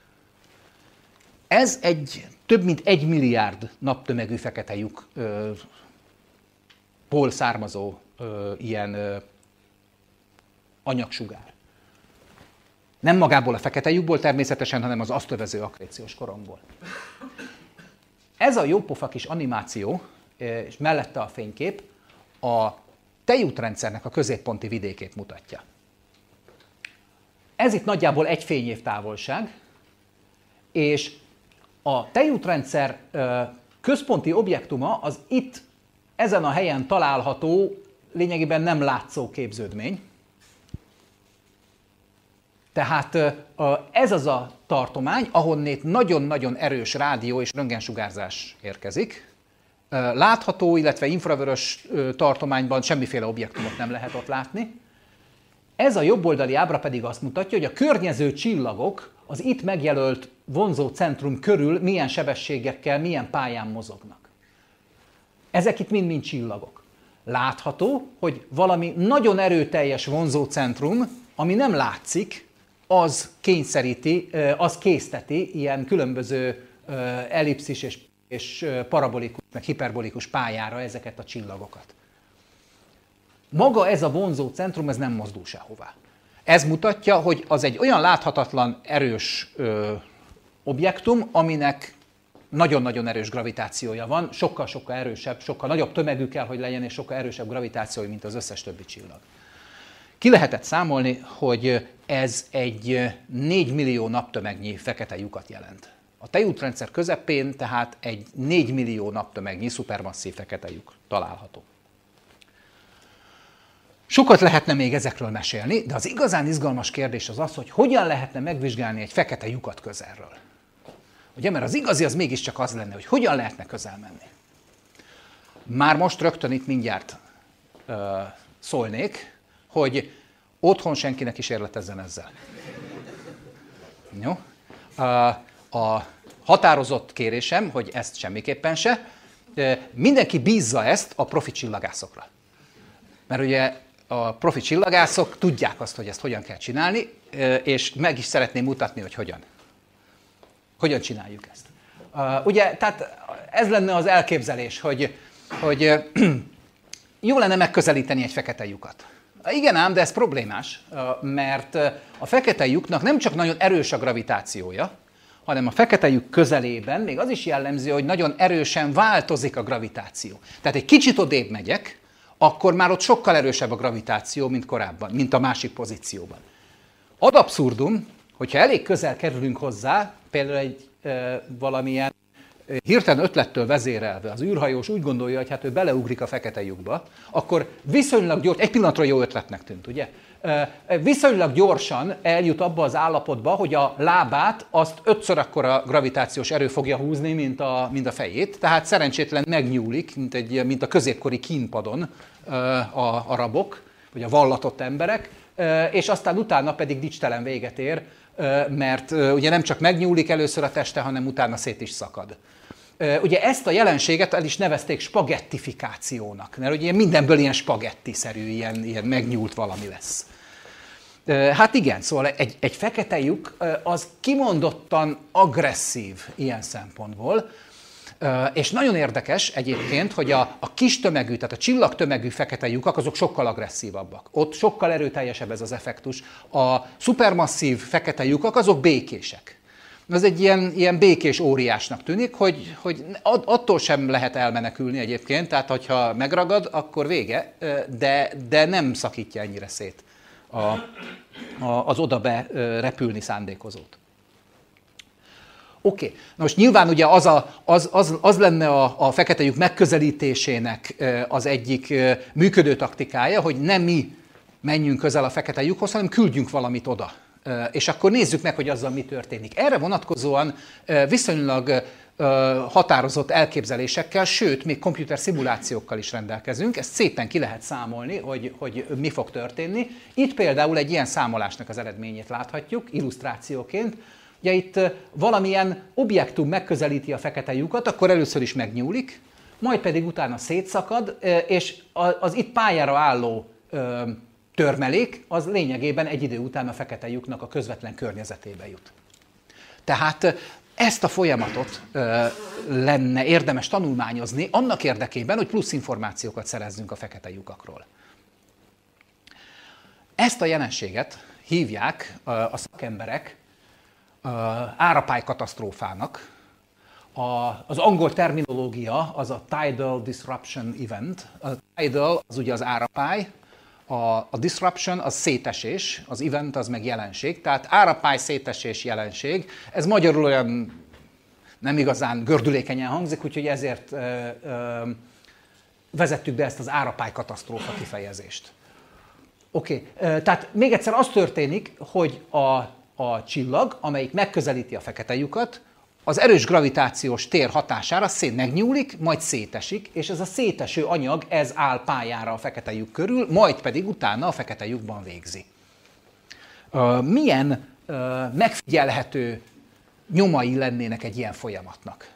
Ez egy több mint 1 milliárd naptömegű fekete lyukból származó ilyen anyagsugár. Nem magából a fekete lyukból természetesen, hanem az azt övező akkréciós korongból. Ez a jópofa kis animáció, és mellette a fénykép, a tejútrendszernek a középponti vidékét mutatja. Ez itt nagyjából 1 fényév távolság, és a tejútrendszer központi objektuma az itt, ezen a helyen található, lényegében nem látszó képződmény. Tehát ez az a tartomány, ahonnét nagyon-nagyon erős rádió és röntgensugárzás érkezik. Látható, illetve infravörös tartományban semmiféle objektumot nem lehet ott látni. Ez a jobboldali ábra pedig azt mutatja, hogy a környező csillagok az itt megjelölt vonzó centrum körül milyen sebességekkel, milyen pályán mozognak. Ezek itt mind-mind csillagok. Látható, hogy valami nagyon erőteljes vonzócentrum, ami nem látszik, az kényszeríti, az készteti ilyen különböző ellipszis és parabolikus, meg hiperbolikus pályára ezeket a csillagokat. Maga ez a vonzócentrum, ez nem mozdul sehová. Ez mutatja, hogy az egy olyan láthatatlan, erős objektum, aminek nagyon-nagyon erős gravitációja van, sokkal-sokkal erősebb, sokkal nagyobb tömegű kell, hogy legyen, és sokkal erősebb gravitációja, mint az összes többi csillag. Ki lehetett számolni, hogy ez egy 4 millió naptömegnyi fekete lyukat jelent. A tejútrendszer közepén tehát egy 4 millió naptömegnyi szupermasszív fekete lyuk található. Sokat lehetne még ezekről mesélni, de az igazán izgalmas kérdés az az, hogy hogyan lehetne megvizsgálni egy fekete lyukat közelről. Ugye, mert az igazi az mégiscsak az lenne, hogy hogyan lehetne közel menni. Már most rögtön itt mindjárt szólnék, hogy otthon senki ne kísérletezzen ezzel. Jó? A határozott kérésem, hogy ezt semmiképpen se, mindenki bízza ezt a profi csillagászokra. Mert ugye a profi csillagászok tudják azt, hogy ezt hogyan kell csinálni, és meg is szeretném mutatni, hogy hogyan. Hogyan csináljuk ezt. Ugye, tehát ez lenne az elképzelés, hogy jó lenne megközelíteni egy fekete lyukat. Igen ám, de ez problémás, mert a fekete lyuknak nem csak nagyon erős a gravitációja, hanem a fekete lyuk közelében még az is jellemző, hogy nagyon erősen változik a gravitáció. Tehát egy kicsit odébb megyek, akkor már ott sokkal erősebb a gravitáció, mint korábban, mint a másik pozícióban. Ad abszurdum, hogyha elég közel kerülünk hozzá, például egy valamilyen hirtelen ötlettől vezérelve az űrhajós úgy gondolja, hogy hát ő beleugrik a fekete lyukba, akkor viszonylag gyors, egy pillanatra jó ötletnek tűnt, ugye? Viszonylag gyorsan eljut abba az állapotba, hogy a lábát azt 5-ször akkora gravitációs erő fogja húzni, mint a fejét, tehát szerencsétlen megnyúlik, mint a középkori kínpadon a rabok, vagy a vallatott emberek, és aztán utána pedig dicstelen véget ér, mert ugye nem csak megnyúlik először a teste, hanem utána szét is szakad. Ugye ezt a jelenséget el is nevezték spagettifikációnak, mert ugye mindenből ilyen spagettiszerű, ilyen megnyúlt valami lesz. Hát igen, szóval egy fekete lyuk az kimondottan agresszív ilyen szempontból, és nagyon érdekes egyébként, hogy a kis tömegű, tehát a csillagtömegű fekete lyukak azok sokkal agresszívabbak. Ott sokkal erőteljesebb ez az effektus. A szupermasszív fekete lyukak azok békések. Ez egy ilyen békés óriásnak tűnik, hogy attól sem lehet elmenekülni egyébként, tehát hogyha megragad, akkor vége, de nem szakítja ennyire szét az oda berepülni szándékozót. Oké. Na most nyilván ugye az lenne a fekete lyuk megközelítésének az egyik működő taktikája, hogy nem mi menjünk közel a fekete lyukhoz, hanem küldjünk valamit oda. És akkor nézzük meg, hogy azzal mi történik. Erre vonatkozóan viszonylag határozott elképzelésekkel, sőt, még komputer szimulációkkal is rendelkezünk. Ezt szépen ki lehet számolni, hogy mi fog történni. Itt például egy ilyen számolásnak az eredményét láthatjuk, illusztrációként. Ugye itt valamilyen objektum megközelíti a fekete lyukat, akkor először is megnyúlik, majd pedig utána szétszakad, és az itt pályára álló törmelék, az lényegében egy idő után a fekete lyuknak a közvetlen környezetébe jut. Tehát ezt a folyamatot lenne érdemes tanulmányozni annak érdekében, hogy plusz információkat szerezzünk a fekete lyukakról. Ezt a jelenséget hívják a szakemberek árapálykatasztrófának. Az angol terminológia az a Tidal Disruption Event. A tidal az ugye az árapály, a disruption az szétesés, az event az meg jelenség, tehát árapály, szétesés, jelenség. Ez magyarul olyan nem igazán gördülékenyen hangzik, úgyhogy ezért vezettük be ezt az árapály katasztrófa kifejezést. Oké, tehát még egyszer az történik, hogy a csillag, amelyik megközelíti a fekete lyukat, az erős gravitációs tér hatására megnyúlik, majd szétesik, és ez a széteső anyag, ez áll pályára a fekete lyuk körül, majd pedig utána a fekete lyukban végzi. Milyen megfigyelhető nyomai lennének egy ilyen folyamatnak?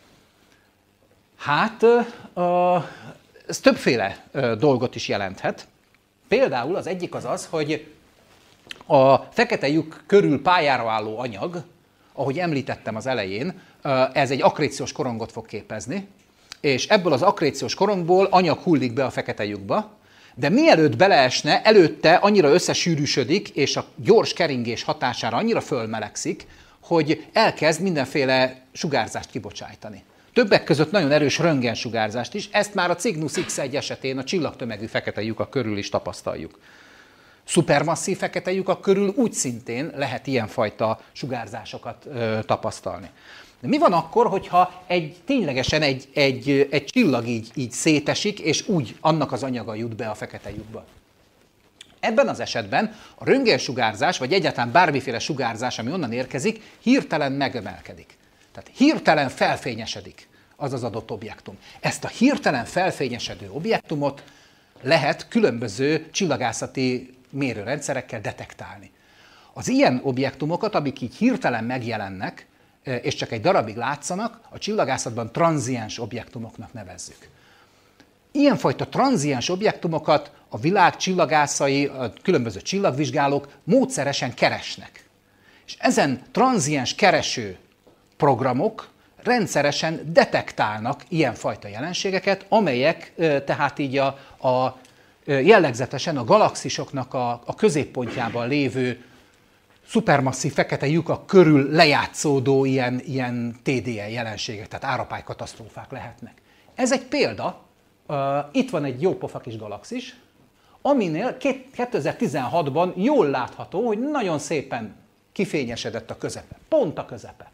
Hát, ez többféle dolgot is jelenthet. Például az egyik az, hogy a fekete lyuk körül pályára álló anyag, ahogy említettem az elején, ez egy akréciós korongot fog képezni, és ebből az akréciós korongból anyag hullik be a fekete lyukba, de mielőtt beleesne, előtte annyira összesűrűsödik, és a gyors keringés hatására annyira fölmelegszik, hogy elkezd mindenféle sugárzást kibocsájtani. Többek között nagyon erős röntgensugárzást is, ezt már a Cygnus X1 esetén a csillagtömegű fekete lyukak körül is tapasztaljuk. Szupermasszív fekete lyukak körül úgy szintén lehet ilyenfajta sugárzásokat tapasztalni. De mi van akkor, hogyha ténylegesen egy csillag így szétesik, és úgy annak az anyaga jut be a fekete lyukba? Ebben az esetben a röntgensugárzás, vagy egyáltalán bármiféle sugárzás, ami onnan érkezik, hirtelen megemelkedik. Tehát hirtelen felfényesedik az adott objektum. Ezt a hirtelen felfényesedő objektumot lehet különböző csillagászati mérőrendszerekkel detektálni. Az ilyen objektumokat, amik így hirtelen megjelennek, és csak egy darabig látszanak, a csillagászatban tranziens objektumoknak nevezzük. Ilyenfajta tranziens objektumokat a világ csillagászai, a különböző csillagvizsgálók módszeresen keresnek. És ezen tranziens kereső programok rendszeresen detektálnak ilyenfajta jelenségeket, amelyek tehát így jellegzetesen a galaxisoknak a középpontjában lévő szupermasszív fekete lyukak körül lejátszódó ilyen TDE jelenségek, tehát árapálykatasztrófák lehetnek. Ez egy példa, itt van egy jópofa kis galaxis, aminél 2016-ban jól látható, hogy nagyon szépen kifényesedett a közepe, pont a közepe.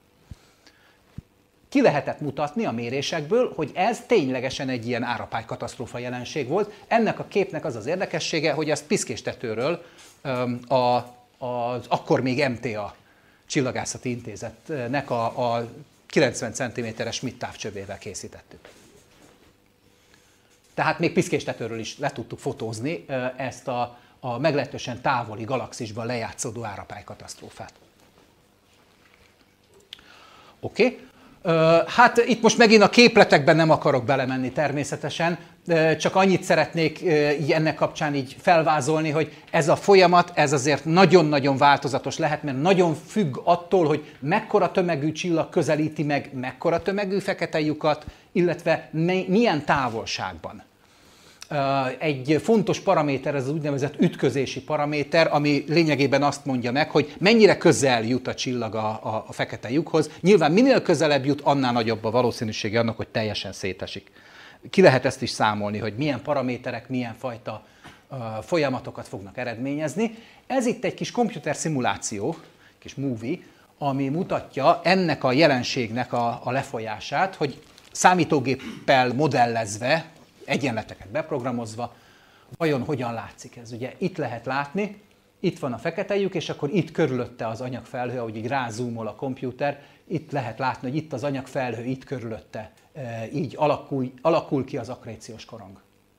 Ki lehetett mutatni a mérésekből, hogy ez ténylegesen egy ilyen árapálykatasztrófa jelenség volt. Ennek a képnek az az érdekessége, hogy ezt Piszkéstetőről az akkor még MTA Csillagászati Intézetnek a 90 cm-es Schmidt távcsövével készítettük. Tehát még Piszkéstetőről is le tudtuk fotózni ezt a meglehetősen távoli galaxisban lejátszódó árapálykatasztrófát. Oké. Hát itt most megint a képletekben nem akarok belemenni természetesen, csak annyit szeretnék ennek kapcsán így felvázolni, hogy ez a folyamat, ez azért nagyon-nagyon változatos lehet, mert nagyon függ attól, hogy mekkora tömegű csillag közelíti meg, mekkora tömegű fekete lyukat, illetve milyen távolságban. Egy fontos paraméter, ez az úgynevezett ütközési paraméter, ami lényegében azt mondja meg, hogy mennyire közel jut a csillag a fekete lyukhoz. Nyilván minél közelebb jut, annál nagyobb a valószínűsége annak, hogy teljesen szétesik. Ki lehet ezt is számolni, hogy milyen paraméterek, milyen fajta folyamatokat fognak eredményezni. Ez itt egy kis komputer szimuláció, kis movie, ami mutatja ennek a jelenségnek a lefolyását, hogy számítógéppel modellezve, egyenleteket beprogramozva, vajon hogyan látszik ez? Ugye itt lehet látni, itt van a fekete lyuk, és akkor itt körülötte az anyagfelhő, ahogy így rázoomol a kompjúter, itt lehet látni, hogy itt az anyagfelhő, itt körülötte, így alakul ki az akréciós korong.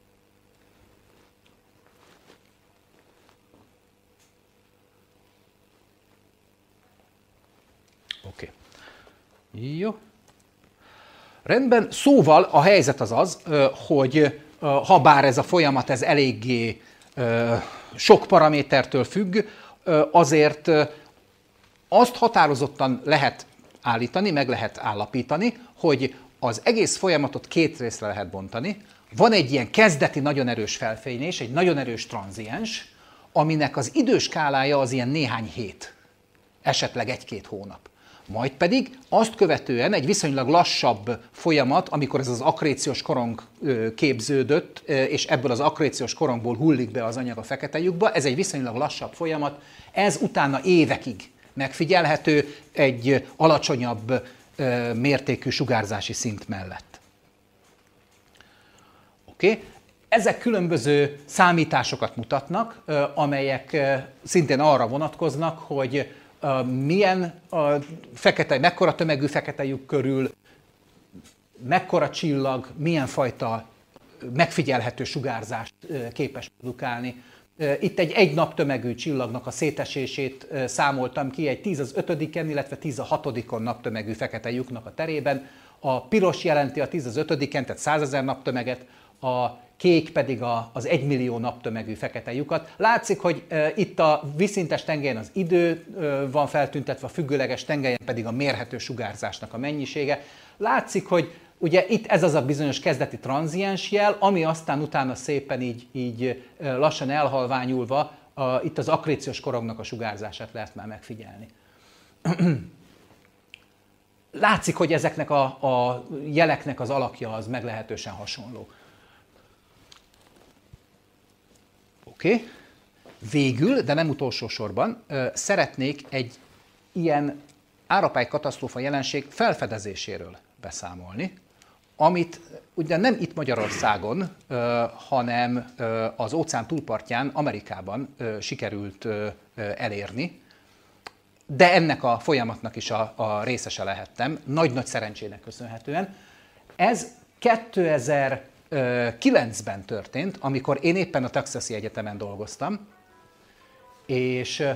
Oké. Jó. Rendben, szóval a helyzet az, hogy ha bár ez a folyamat ez eléggé sok paramétertől függ, azért azt határozottan lehet állítani, meg lehet állapítani, hogy az egész folyamatot két részre lehet bontani. Van egy ilyen kezdeti nagyon erős felfényés, egy nagyon erős tranziens, aminek az időskálája az ilyen néhány hét, esetleg egy-két hónap. Majd pedig azt követően egy viszonylag lassabb folyamat, amikor ez az akréciós korong képződött, és ebből az akréciós korongból hullik be az anyag a fekete lyukba, ez egy viszonylag lassabb folyamat, ez utána évekig megfigyelhető egy alacsonyabb mértékű sugárzási szint mellett. Oké? Ezek különböző számításokat mutatnak, amelyek szintén arra vonatkoznak, hogy milyen mekkora tömegű fekete lyuk körül, mekkora csillag, milyen fajta megfigyelhető sugárzást képes produkálni. Itt egy naptömegű csillagnak a szétesését számoltam ki, egy 10 az 5-en, illetve 10 a 6-on naptömegű fekete lyuknak a terében. A piros jelenti a 10 az 5-en, tehát 100 000 naptömeget, a kék pedig az 1 millió naptömegű fekete lyukat. Látszik, hogy itt a vízszintes tengelyen az idő van feltüntetve, a függőleges tengelyen pedig a mérhető sugárzásnak a mennyisége. Látszik, hogy ugye itt ez az a bizonyos kezdeti tranziens jel, ami aztán utána szépen így lassan elhalványulva itt az akréciós korongnak a sugárzását lehet már megfigyelni. Látszik, hogy ezeknek a jeleknek az alakja az meglehetősen hasonló. Oké. Végül, de nem utolsó sorban, szeretnék egy ilyen árapály katasztrófa jelenség felfedezéséről beszámolni, amit ugye nem itt Magyarországon, hanem az óceán túlpartján, Amerikában sikerült elérni, de ennek a folyamatnak is a részese lehettem, nagy-nagy szerencsének köszönhetően. Ez 2009-ben történt, amikor én éppen a Texasi Egyetemen dolgoztam, és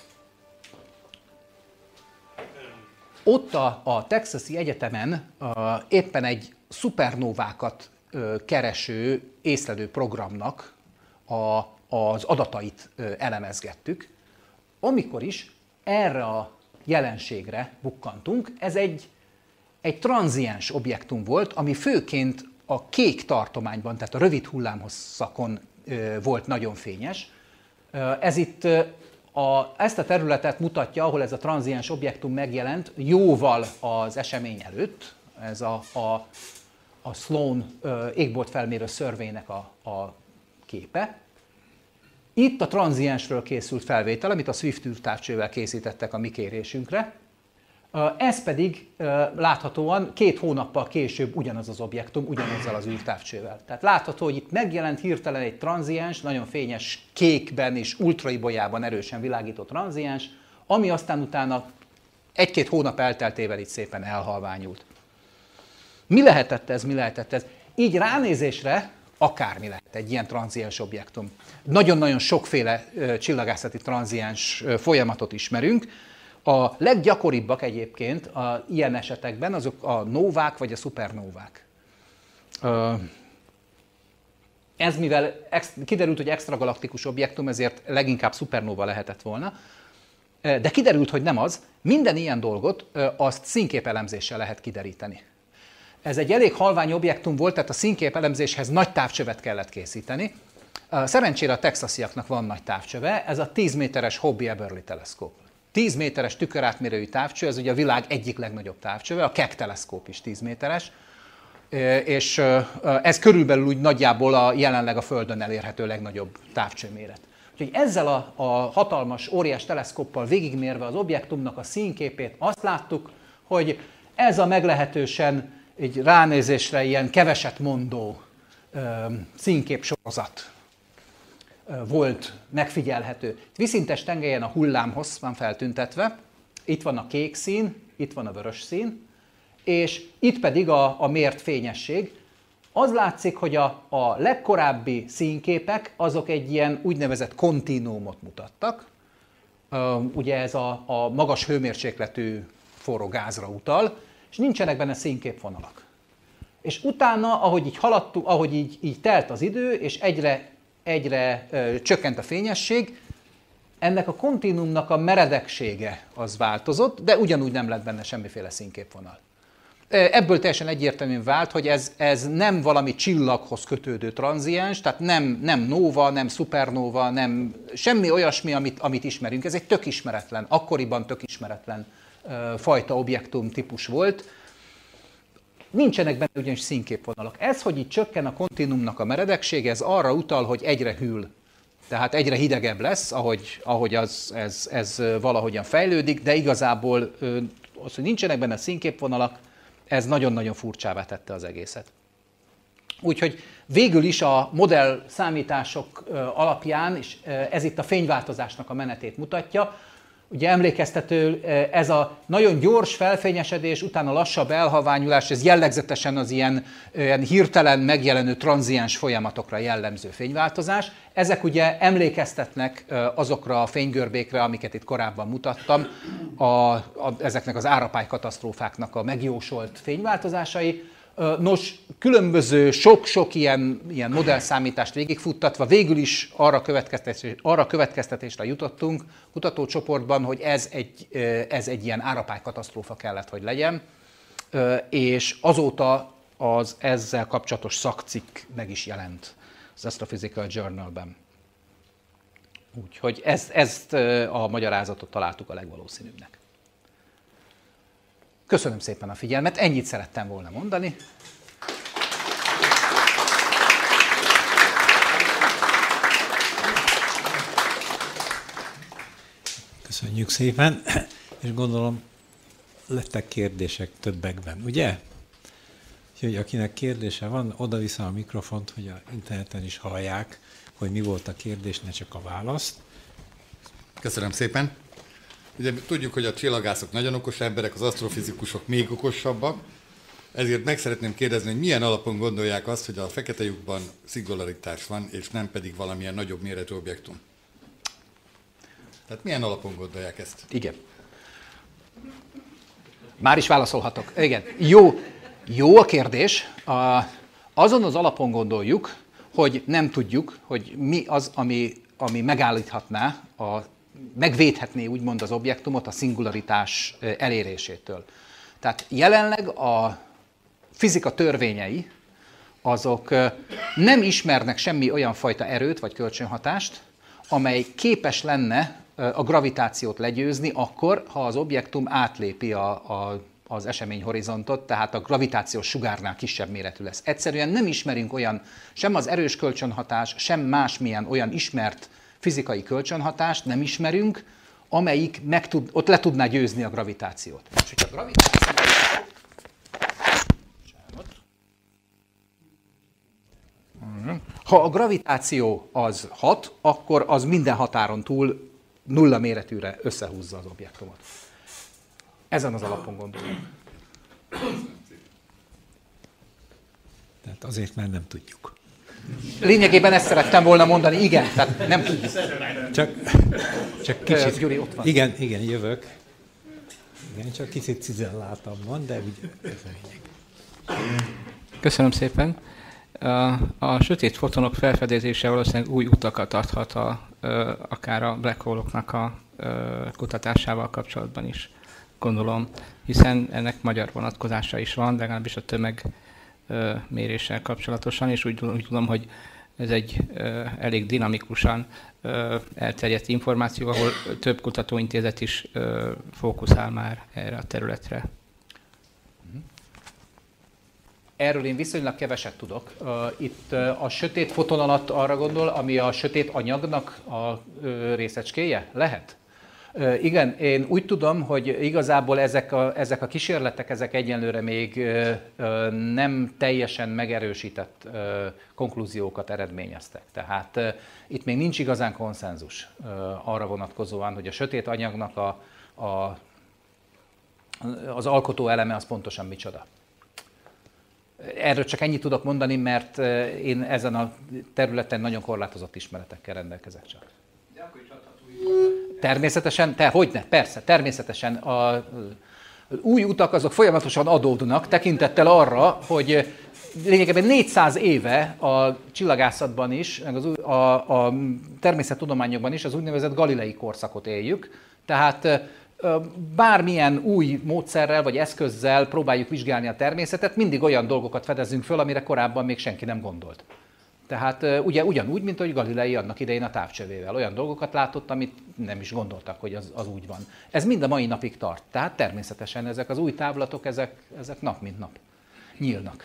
ott a Texasi Egyetemen éppen egy szupernóvákat kereső észlelő programnak az adatait elemezgettük, amikor is erre a jelenségre bukkantunk. Ez egy tranziens objektum volt, ami főként a kék tartományban, tehát a rövid hullámhosszakon volt nagyon fényes. Ez itt ezt a területet mutatja, ahol ez a tranziens objektum megjelent, jóval az esemény előtt. Ez a Sloan égboltfelmérő szörvének a képe. Itt a tranziensről készült felvétel, amit a Swift űrtávcsővel készítettek a mi kérésünkre. Ez pedig láthatóan 2 hónappal később ugyanaz az objektum, ugyanazzal az űrtávcsővel. Tehát látható, hogy itt megjelent hirtelen egy tranziens, nagyon fényes kékben és ultraibolyában erősen világító tranziens, ami aztán utána 1-2 hónap elteltével itt szépen elhalványult. Mi lehetett ez, mi lehetett ez? Így ránézésre akármi lehet egy ilyen tranziens objektum. Nagyon-nagyon sokféle csillagászati tranziens folyamatot ismerünk. A leggyakoribbak egyébként ilyen esetekben azok a nóvák vagy a szupernóvák. Ez mivel kiderült, hogy extragalaktikus objektum, ezért leginkább szupernóva lehetett volna, de kiderült, hogy nem az. Minden ilyen dolgot azt színképelemzéssel lehet kideríteni. Ez egy elég halvány objektum volt, tehát a színképelemzéshez nagy távcsövet kellett készíteni. Szerencsére a texasiaknak van nagy távcsöve, ez a 10 méteres Hobby Eberly teleszkóp. 10 méteres tükörátmérőjű távcső, ez ugye a világ egyik legnagyobb távcsöve, a Keck teleszkóp is 10 méteres, és ez körülbelül úgy nagyjából jelenleg a Földön elérhető legnagyobb távcsőméret. Úgyhogy ezzel a hatalmas, óriás teleszkóppal végigmérve az objektumnak a színképét azt láttuk, hogy ez a meglehetősen egy ránézésre ilyen keveset mondó színképsorozat. volt megfigyelhető. Vízszintes tengelyen a hullámhossz van feltüntetve, itt van a kék szín, itt van a vörös szín, és itt pedig a mért fényesség. Az látszik, hogy a legkorábbi színképek azok egy ilyen úgynevezett kontinuumot mutattak. Ugye ez a magas hőmérsékletű forró gázra utal, és nincsenek benne színképvonalak. És utána, ahogy így haladtunk, ahogy így telt az idő, és egyre csökkent a fényesség, ennek a kontinuumnak a meredeksége az változott, de ugyanúgy nem lett benne semmiféle színképvonal. Ebből teljesen egyértelműen vált, hogy ez nem valami csillaghoz kötődő tranziens, tehát nem nóva, nem szupernóva, nem semmi olyasmi, amit ismerünk. Ez egy tök ismeretlen, akkoriban tök ismeretlen fajta objektum típus volt. Nincsenek benne ugyanis színképvonalak. Ez, hogy itt csökken a kontinuumnak a meredeksége, ez arra utal, hogy egyre hűl. Tehát egyre hidegebb lesz, ahogy ez valahogyan fejlődik, de igazából az, hogy nincsenek benne színképvonalak, ez nagyon-nagyon furcsává tette az egészet. Úgyhogy végül is a modell számítások alapján, és ez itt a fényváltozásnak a menetét mutatja, ugye emlékeztető, ez a nagyon gyors felfényesedés, utána lassabb elhalványulás, ez jellegzetesen az ilyen hirtelen megjelenő tranziens folyamatokra jellemző fényváltozás. Ezek ugye emlékeztetnek azokra a fénygörbékre, amiket itt korábban mutattam, ezeknek az árapály katasztrófáknak a megjósolt fényváltozásai. Nos, különböző sok-sok ilyen modellszámítást végigfuttatva végül is arra következtetésre jutottunk kutatócsoportban, hogy ez egy ilyen árapálykatasztrófa kellett, hogy legyen, és azóta az ezzel kapcsolatos szakcikk meg is jelent az Astrophysical Journal-ben. Úgyhogy ezt a magyarázatot találtuk a legvalószínűbbnek. Köszönöm szépen a figyelmet, ennyit szerettem volna mondani. Köszönjük szépen, és gondolom lettek kérdések többekben, ugye? Úgyhogy akinek kérdése van, oda-vissza a mikrofont, hogy a interneten is hallják, hogy mi volt a kérdés, ne csak a választ. Köszönöm szépen. Ugye tudjuk, hogy a csillagászok nagyon okos emberek, az asztrofizikusok még okosabbak, ezért meg szeretném kérdezni, hogy milyen alapon gondolják azt, hogy a fekete lyukban szingularitás van, és nem pedig valamilyen nagyobb méretű objektum. Tehát milyen alapon gondolják ezt? Igen. Már is válaszolhatok. Igen. Jó a kérdés. Azon az alapon gondoljuk, hogy nem tudjuk, hogy mi az, ami megállíthatná, megvédhetné úgymond az objektumot a szingularitás elérésétől. Tehát jelenleg a fizika törvényei azok nem ismernek semmi olyan fajta erőt vagy kölcsönhatást, amely képes lenne a gravitációt legyőzni akkor, ha az objektum átlépi az eseményhorizontot, tehát a gravitációs sugárnál kisebb méretű lesz. Egyszerűen nem ismerünk olyan, sem az erős kölcsönhatás, sem másmilyen olyan ismert fizikai kölcsönhatást nem ismerünk, amelyik ott le tudná győzni a gravitációt. És hogyha a gravitáció... Ha a gravitáció az hat, akkor az minden határon túl nulla méretűre összehúzza az objektumot. Ezen az alapon gondolunk. Tehát azért, mert nem tudjuk. Lényegében ezt szerettem volna mondani, igen, tehát nem tudjuk. Csak kicsit. Gyuri, ott van. Igen, jövök. Igen, csak kicsit cizelláltam van, de úgy ez a lényeg. Köszönöm szépen. A sötét fotonok felfedezése valószínűleg új utakat adhat akár a black hole-oknak a kutatásával kapcsolatban is, gondolom, hiszen ennek magyar vonatkozása is van, legalábbis a tömegméréssel kapcsolatosan, és úgy tudom, hogy ez egy elég dinamikusan elterjedt információ, ahol több kutatóintézet is fókuszál már erre a területre. Erről én viszonylag keveset tudok. Itt a sötét foton alatt arra gondol, ami a sötét anyagnak a részecskéje? Lehet? Igen, én úgy tudom, hogy igazából ezek a kísérletek, ezek egyenlőre még nem teljesen megerősített konklúziókat eredményeztek. Tehát itt még nincs igazán konszenzus arra vonatkozóan, hogy a sötét anyagnak az alkotó eleme az pontosan micsoda. Erről csak ennyit tudok mondani, mert én ezen a területen nagyon korlátozott ismeretekkel rendelkezek csak. Természetesen, hogyne, persze, természetesen az új utak azok folyamatosan adódnak, tekintettel arra, hogy lényegében 400 éve a csillagászatban is, meg a természettudományokban is az úgynevezett galilei korszakot éljük. Tehát bármilyen új módszerrel vagy eszközzel próbáljuk vizsgálni a természetet, mindig olyan dolgokat fedezünk föl, amire korábban még senki nem gondolt. Tehát ugye ugyanúgy, mint ahogy Galilei annak idején a távcsövével. Olyan dolgokat látott, amit nem is gondoltak, hogy az úgy van. Ez mind a mai napig tart. Tehát természetesen ezek az új távlatok, ezek nap mint nap nyílnak.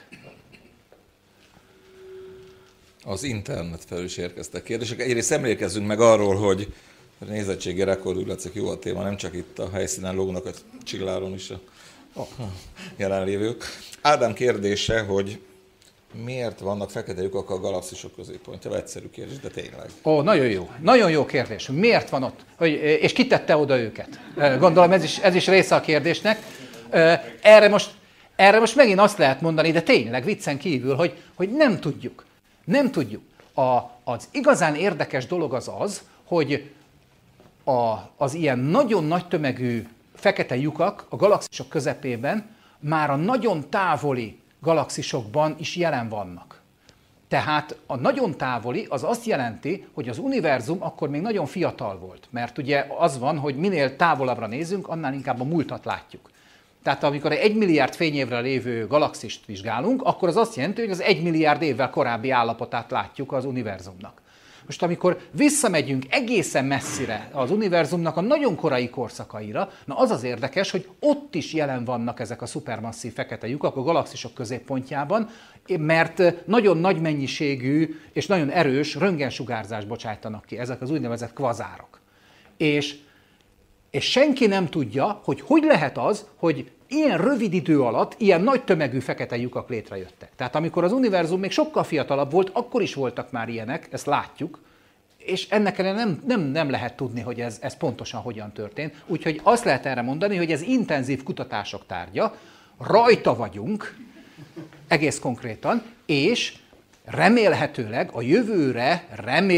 Az internet felől is érkeztek kérdések. Egyrészt emlékezzünk meg arról, hogy nézettségi rekord, úgy látszik jó a téma, nem csak itt a helyszínen lógnak a csilláron is a jelenlévők. Ádám kérdése, hogy miért vannak fekete lyukak a galaxisok középpontjában? Egyszerű kérdés, de tényleg. Nagyon jó. Nagyon jó kérdés. Miért van ott? És ki tette oda őket? Gondolom ez is része a kérdésnek. Erre most megint azt lehet mondani, de tényleg viccen kívül, hogy nem tudjuk. Nem tudjuk. Az igazán érdekes dolog az, hogy az ilyen nagyon nagy tömegű fekete lyukak a galaxisok közepében már a nagyon távoli galaxisokban is jelen vannak. Tehát a nagyon távoli az azt jelenti, hogy az univerzum akkor még nagyon fiatal volt. Mert ugye az van, hogy minél távolabbra nézünk, annál inkább a múltat látjuk. Tehát amikor egy 1 milliárd fényévre lévő galaxist vizsgálunk, akkor az azt jelenti, hogy az 1 milliárd évvel korábbi állapotát látjuk az univerzumnak. Most amikor visszamegyünk egészen messzire az univerzumnak a nagyon korai korszakaira, na az az érdekes, hogy ott is jelen vannak ezek a szupermasszív fekete lyukak a galaxisok középpontjában, mert nagyon nagy mennyiségű és nagyon erős röntgensugárzást bocsájtanak ki, ezek az úgynevezett kvazárok. És senki nem tudja, hogy lehet az, hogy ilyen rövid idő alatt ilyen nagy tömegű fekete lyukak létrejöttek. Tehát amikor az univerzum még sokkal fiatalabb volt, akkor is voltak már ilyenek, ezt látjuk, és ennek ellenére nem lehet tudni, hogy ez pontosan hogyan történt. Úgyhogy azt lehet erre mondani, hogy ez intenzív kutatások tárgya, rajta vagyunk, egész konkrétan, és remélhetőleg a jövőre,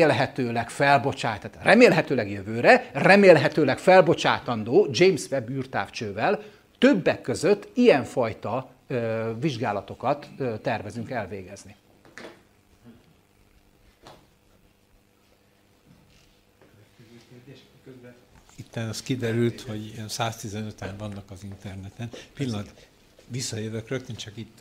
remélhetőleg felbocsátandó James Webb űrtávcsővel többek között ilyenfajta vizsgálatokat tervezünk elvégezni. Itt az kiderült, hogy 115-en vannak az interneten. Pillanat, visszajövök rögtön, csak itt.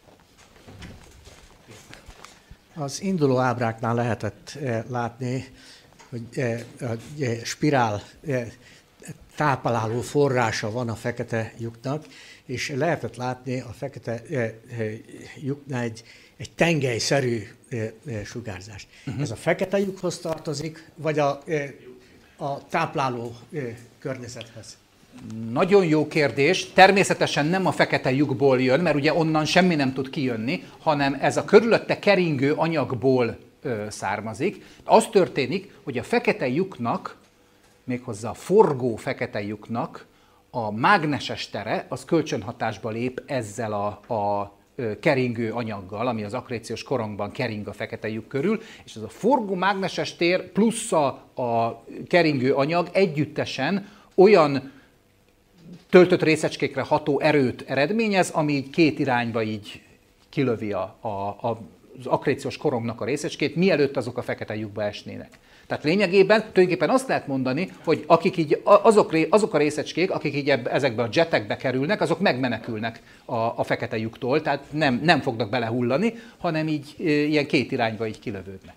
Az induló ábráknál lehetett látni, hogy spirál tápláló forrása van a fekete lyuknak, és lehetett látni a fekete lyuknál egy tengelyszerű sugárzást. Ez a fekete lyukhoz tartozik, vagy a tápláló környezethez? Nagyon jó kérdés. Természetesen nem a fekete lyukból jön, mert ugye onnan semmi nem tud kijönni, hanem ez a körülötte keringő anyagból származik. Az történik, hogy a fekete lyuknak, méghozzá a forgó fekete lyuknak a mágneses tere, az kölcsönhatásba lép ezzel a keringő anyaggal, ami az akréciós korongban kering a fekete lyuk körül, és ez a forgó mágneses tér plusz a keringő anyag együttesen olyan töltött részecskékre ható erőt eredményez, ami így két irányba így kilövi az akréciós korongnak a részecskét, mielőtt azok a fekete lyukba esnének. Tehát tulajdonképpen azt lehet mondani, hogy akik így, azok a részecskék, akik így ezekbe a jetekbe kerülnek, azok megmenekülnek a fekete lyuktól, tehát nem fognak belehullani, hanem így ilyen két irányba így kilövődnek.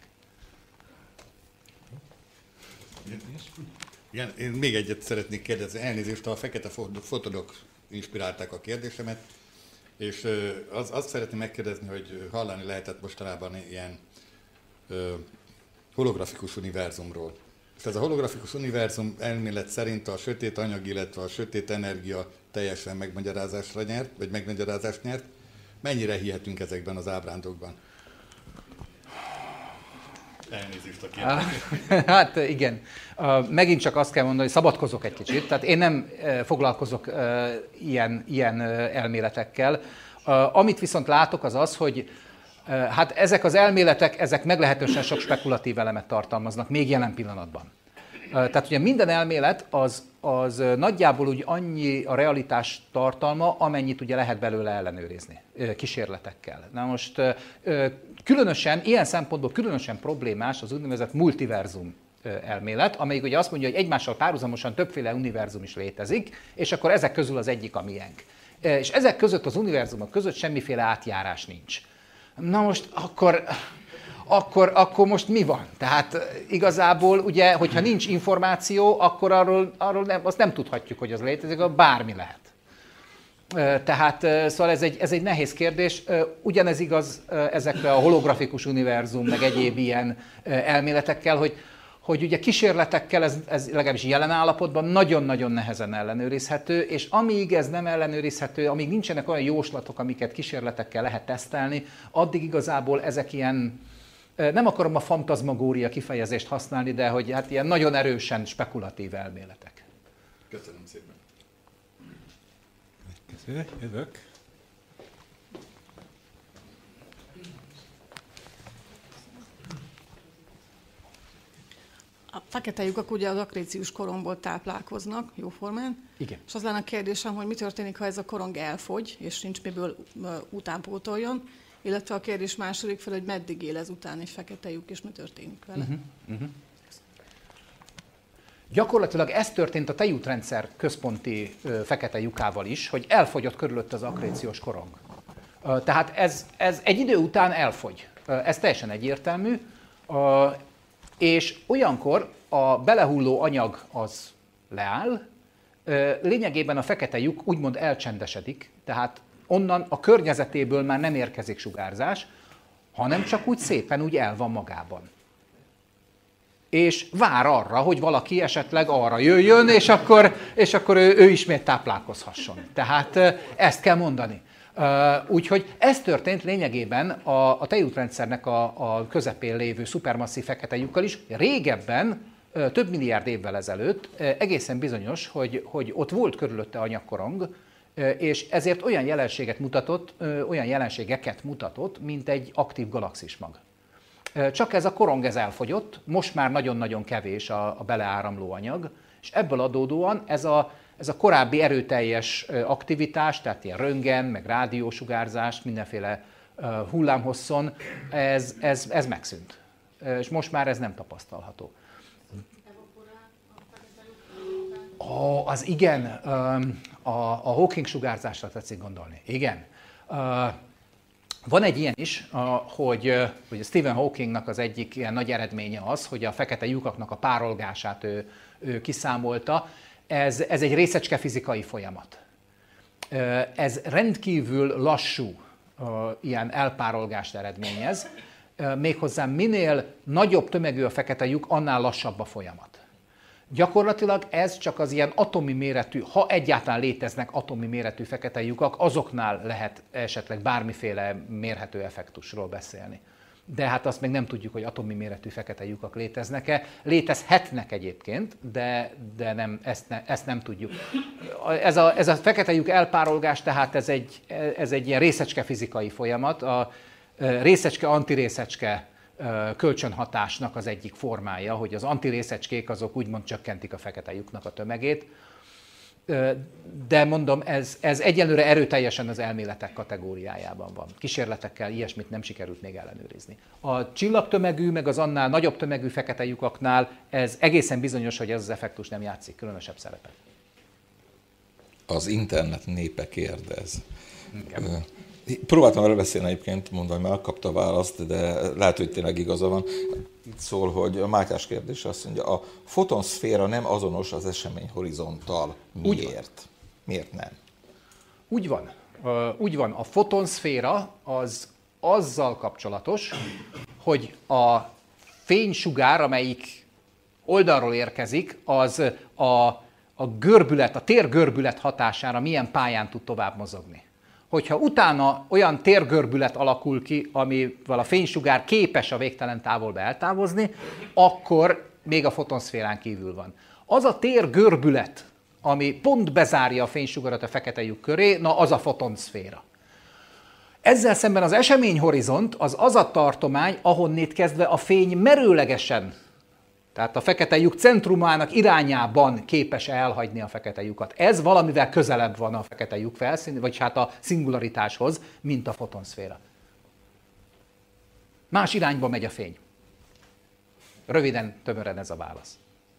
Igen, én még egyet szeretnék kérdezni, elnézést, a fekete fotonok inspirálták a kérdésemet, és azt szeretném megkérdezni, hogy hallani lehetett mostanában ilyen holografikus univerzumról. És ez a holografikus univerzum elmélet szerint a sötét anyag, illetve a sötét energia teljesen megmagyarázásra nyert, vagy megmagyarázást nyert. Mennyire hihetünk ezekben az ábrándokban? Elnézést a kérdés. Hát igen. Megint csak azt kell mondani, hogy szabadkozok egy kicsit. Tehát én nem foglalkozok ilyen elméletekkel. Amit viszont látok az az, hogy hát ezek az elméletek, ezek meglehetősen sok spekulatív elemet tartalmaznak, még jelen pillanatban. Tehát ugye minden elmélet az nagyjából úgy annyi a realitás tartalma, amennyit ugye lehet belőle ellenőrizni kísérletekkel. Na most különösen, ilyen szempontból különösen problémás az úgynevezett multiverzum elmélet, amelyik ugye azt mondja, hogy egymással párhuzamosan többféle univerzum is létezik, és akkor ezek közül az egyik a miénk. És ezek között, az univerzumok között semmiféle átjárás nincs. Na most akkor most mi van? Tehát igazából ugye, hogyha nincs információ, akkor arról azt nem tudhatjuk, hogy az létezik, bármi lehet. Tehát szóval ez egy nehéz kérdés. Ugyanez igaz ezekre a holografikus univerzum, meg egyéb ilyen elméletekkel, hogy ugye kísérletekkel ez legalábbis jelen állapotban nagyon-nagyon nehezen ellenőrizhető, és amíg ez nem ellenőrizhető, amíg nincsenek olyan jóslatok, amiket kísérletekkel lehet tesztelni, addig igazából ezek ilyen, nem akarom a fantazmagória kifejezést használni, de hogy hát ilyen nagyon erősen spekulatív elméletek. Köszönöm szépen. Jövök. A fekete lyukak ugye az akrécius korongból táplálkoznak jóformán. Igen. És az lenne a kérdésem, hogy mi történik, ha ez a korong elfogy, és nincs miből utánpótoljon, illetve a kérdés második fel, hogy meddig él ezután egy fekete lyuk, és mi történik vele. Gyakorlatilag ez történt a tejútrendszer központi fekete lyukával is, hogy elfogyott körülött az akréciós korong. Tehát ez egy idő után elfogy. Ez teljesen egyértelmű. És olyankor a belehulló anyag az leáll, lényegében a fekete lyuk úgymond elcsendesedik, tehát onnan a környezetéből már nem érkezik sugárzás, hanem csak úgy szépen úgy el van magában. És vár arra, hogy valaki esetleg arra jöjjön, és akkor ő ismét táplálkozhasson. Tehát ezt kell mondani. Úgyhogy ez történt lényegében a tejútrendszernek a közepén lévő szupermasszív fekete lyukkal is. Régebben, több milliárd évvel ezelőtt egészen bizonyos, hogy ott volt körülötte anyagkorong, és ezért olyan jelenségeket mutatott, mint egy aktív galaxismag. Csak ez a korong ez elfogyott, most már nagyon-nagyon kevés a beleáramló anyag, és ebből adódóan ez a korábbi erőteljes aktivitás, tehát ilyen röntgen, meg rádiósugárzás, mindenféle hullámhosszon, ez megszűnt. És most már ez nem tapasztalható. Az igen, a Hawking sugárzásra tetszik gondolni. Igen. Van egy ilyen is, hogy Stephen Hawkingnak az egyik ilyen nagy eredménye az, hogy a fekete lyukaknak a párolgását ő kiszámolta. Ez egy részecske fizikai folyamat. Ez rendkívül lassú ilyen elpárolgást eredményez, méghozzá minél nagyobb tömegű a fekete lyuk, annál lassabb a folyamat. Gyakorlatilag ez csak az ilyen atomi méretű, ha egyáltalán léteznek atomi méretű fekete lyukak, azoknál lehet esetleg bármiféle mérhető effektusról beszélni. De hát azt még nem tudjuk, hogy atomi méretű fekete lyukak léteznek-e. Létezhetnek egyébként, de nem, ezt nem tudjuk. Ez a fekete lyuk elpárolgás, tehát ez egy ilyen részecske fizikai folyamat. A részecske-antirészecske kölcsönhatásnak az egyik formája, hogy az antirészecskék azok úgymond csökkentik a fekete lyuknak a tömegét. De mondom, ez egyelőre erőteljesen az elméletek kategóriájában van. Kísérletekkel ilyesmit nem sikerült még ellenőrizni. A csillagtömegű, meg az annál nagyobb tömegű fekete lyukaknál ez egészen bizonyos, hogy ez az effektus nem játszik különösebb szerepet. Az internet népe kérdez. Próbáltam erről beszélni egyébként, mondom, hogy megkapta a választ, de lehet, hogy tényleg igaza van. Itt szól, hogy a Mátyás kérdés azt mondja, a fotonszféra nem azonos az esemény horizonttal. Miért? Miért nem? Úgy van. Úgy van. A fotonszféra az azzal kapcsolatos, hogy a fénysugár, amelyik oldalról érkezik, az a görbület, a térgörbület hatására milyen pályán tud tovább mozogni. Hogyha utána olyan térgörbület alakul ki, amivel a fénysugár képes a végtelen távolba eltávozni, akkor még a fotonszférán kívül van. Az a térgörbület, ami pont bezárja a fénysugarat a fekete lyuk köré, na az a fotonszféra. Ezzel szemben az eseményhorizont az a tartomány, ahonnét kezdve a fény merőlegesen, tehát a fekete lyuk centrumának irányában képes elhagyni a fekete lyukat. Ez valamivel közelebb van a fekete lyuk felszín, vagy hát a szingularitáshoz, mint a fotonszféra. Más irányba megy a fény. Röviden, tömören ez a válasz.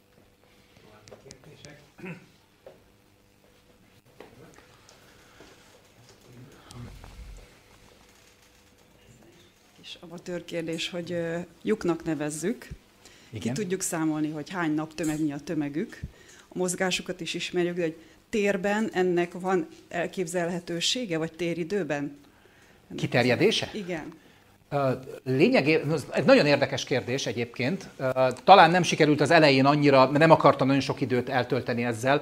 És amatőr kérdés, hogy lyuknak nevezzük. Igen. Ki tudjuk számolni, hogy hány naptömegnyi a tömegük. A mozgásukat is ismerjük, de hogy térben ennek van elképzelhetősége, vagy téridőben? Kiterjedése? Igen. Lényegében, ez nagyon érdekes kérdés egyébként. Talán nem sikerült az elején annyira, mert nem akartam nagyon sok időt eltölteni ezzel.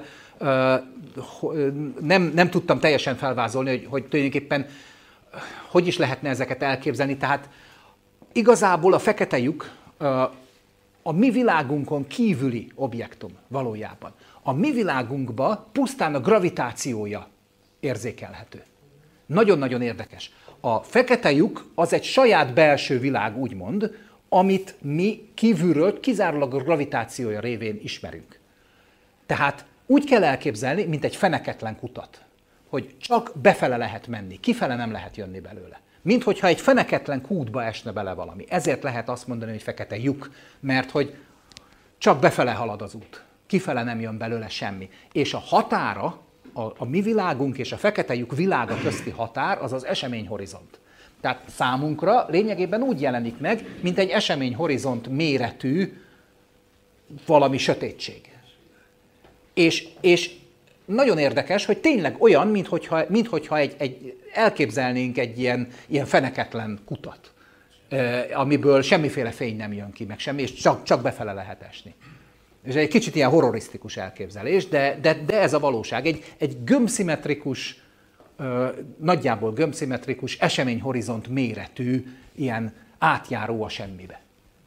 Nem tudtam teljesen felvázolni, hogy tulajdonképpen hogy is lehetne ezeket elképzelni. Tehát igazából a fekete lyuk a mi világunkon kívüli objektum valójában. A mi világunkban pusztán a gravitációja érzékelhető. Nagyon-nagyon érdekes. A fekete lyuk az egy saját belső világ, úgymond, amit mi kívülről kizárólag a gravitációja révén ismerünk. Tehát úgy kell elképzelni, mint egy feneketlen kutat, hogy csak befele lehet menni, kifele nem lehet jönni belőle. Mint hogyha egy feneketlen kútba esne bele valami. Ezért lehet azt mondani, hogy fekete lyuk, mert hogy csak befele halad az út, kifele nem jön belőle semmi. És a határa, a mi világunk és a fekete lyuk világa közti határ az az eseményhorizont. Tehát számunkra lényegében úgy jelenik meg, mint egy eseményhorizont méretű valami sötétség. És nagyon érdekes, hogy tényleg olyan, minthogyha elképzelnénk egy ilyen feneketlen kutat, amiből semmiféle fény nem jön ki, meg semmi, és csak befele lehet esni. És egy kicsit ilyen horrorisztikus elképzelés, de ez a valóság. Egy gömbszimmetrikus, nagyjából gömbszimmetrikus eseményhorizont méretű, ilyen átjáró a semmibe.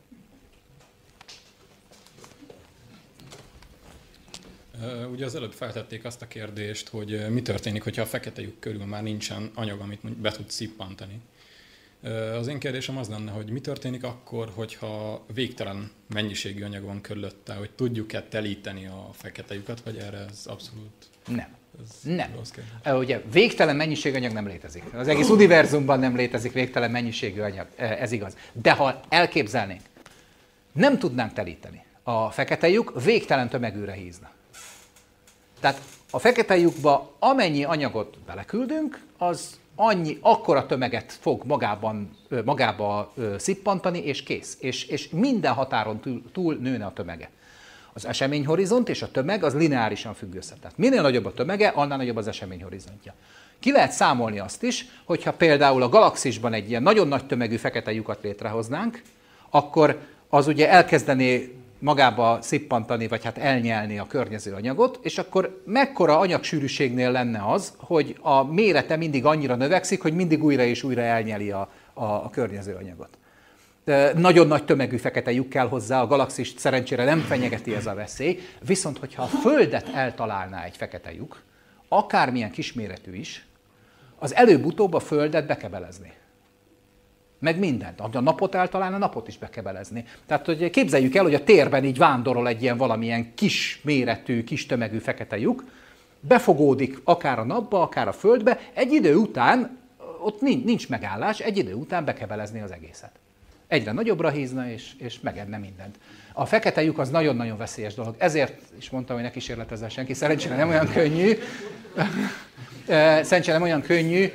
Ugye az előbb feltették azt a kérdést, hogy mi történik, hogyha a fekete lyuk körül már nincsen anyag, amit be tud szippantani. Az én kérdésem az lenne, hogy mi történik akkor, hogyha végtelen mennyiségű anyag van körülötte, hogy tudjuk-e telíteni a fekete lyukat, vagy erre ez abszolút... Nem. Ugye végtelen mennyiségű anyag nem létezik. Az egész univerzumban nem létezik végtelen mennyiségű anyag, ez igaz. De ha elképzelnénk, nem tudnánk telíteni. A fekete lyuk végtelen tömegűre hízna. Tehát a fekete lyukba amennyi anyagot beleküldünk, az akkora tömeget fog magába szippantani, és kész. És minden határon túl nőne a tömege. Az eseményhorizont és a tömeg az lineárisan függ össze. Tehát minél nagyobb a tömege, annál nagyobb az eseményhorizontja. Ki lehet számolni azt is, hogyha például a galaxisban egy ilyen nagyon nagy tömegű fekete lyukat létrehoznánk, akkor az ugye elkezdené magába szippantani, vagy hát elnyelni a környező anyagot, és akkor mekkora anyagsűrűségnél lenne az, hogy a mérete mindig annyira növekszik, hogy mindig újra és újra elnyeli a környező anyagot. De nagyon nagy tömegű fekete lyuk kell hozzá, a galaxist szerencsére nem fenyegeti ez a veszély, viszont hogyha a Földet eltalálná egy fekete lyuk, akármilyen kisméretű is, az előbb-utóbb a Földet bekebelezni. Meg mindent. Ha a napot eltalálna, a napot is bekebelezni. Tehát hogy képzeljük el, hogy a térben így vándorol egy ilyen valamilyen kis méretű, kis tömegű fekete lyuk, befogódik akár a napba, akár a Földbe, egy idő után, ott nincs megállás, egy idő után bekebelezni az egészet. Egyre nagyobbra hízna, és megedne mindent. A fekete lyuk az nagyon-nagyon veszélyes dolog. Ezért is mondtam, hogy ne kísérletezzen senki. Szerencsére nem olyan könnyű. Szerencsére nem olyan könnyű.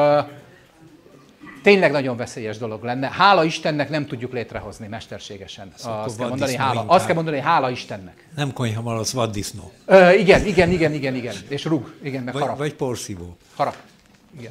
Tényleg nagyon veszélyes dolog lenne. Hála Istennek nem tudjuk létrehozni mesterségesen. Azt kell mondani, hála Istennek. Nem konyhamalac, vaddisznó. Igen. És rug. Igen, meg harap. Vagy porszívó. Harap. Igen.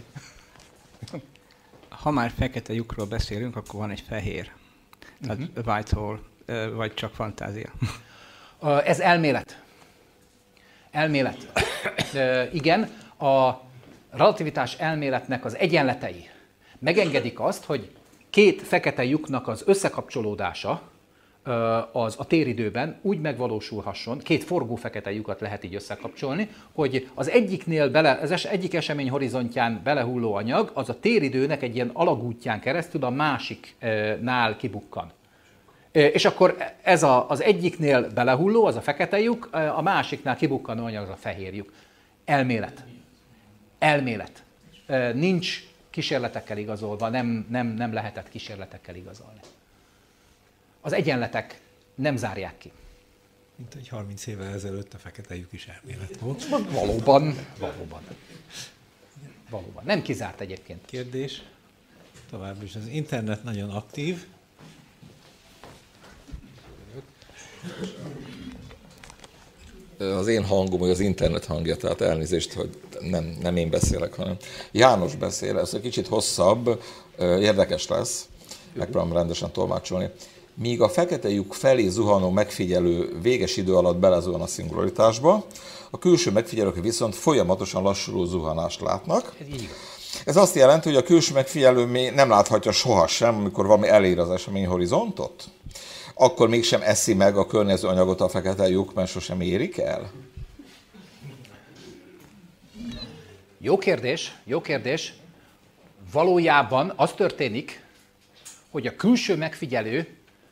Ha már fekete lyukról beszélünk, akkor van egy fehér. Tehát white hole, vagy csak fantázia. Ez elmélet. Elmélet. Igen, a relativitás elméletnek az egyenletei megengedik azt, hogy két fekete lyuknak az összekapcsolódása az a téridőben úgy megvalósulhasson, két forgó fekete lyukat lehet így összekapcsolni, hogy az egyiknél egyik esemény horizontján belehulló anyag, az a téridőnek egy ilyen alagútján keresztül a másiknál kibukkan. És akkor ez az egyiknél belehulló, az a fekete lyuk, a másiknál kibukkanó anyag, az a fehér lyuk. Elmélet. Elmélet. Nincs kísérletekkel igazolva, nem lehetett kísérletekkel igazolni. Az egyenletek nem zárják ki. Mint hogy 30 évvel ezelőtt a fekete lyuk is elmélet volt. Valóban. Nem kizárt egyébként. Kérdés. Tovább is. Az internet nagyon aktív. Az én hangom, vagy az internet hangja, tehát elnézést, hogy nem én beszélek, hanem János beszél, ez egy kicsit hosszabb, érdekes lesz, megpróbálom rendesen tolmácsolni. Míg a fekete lyuk felé zuhanó megfigyelő véges idő alatt belezuhan a szingularitásba, a külső megfigyelők viszont folyamatosan lassuló zuhanást látnak. Ez azt jelenti, hogy a külső megfigyelő nem láthatja sohasem, amikor valami elér az eseményhorizontot? Akkor mégsem eszi meg a környező anyagot a fekete lyuk, mert sosem érik el? Jó kérdés. Valójában az történik, hogy a külső megfigyelő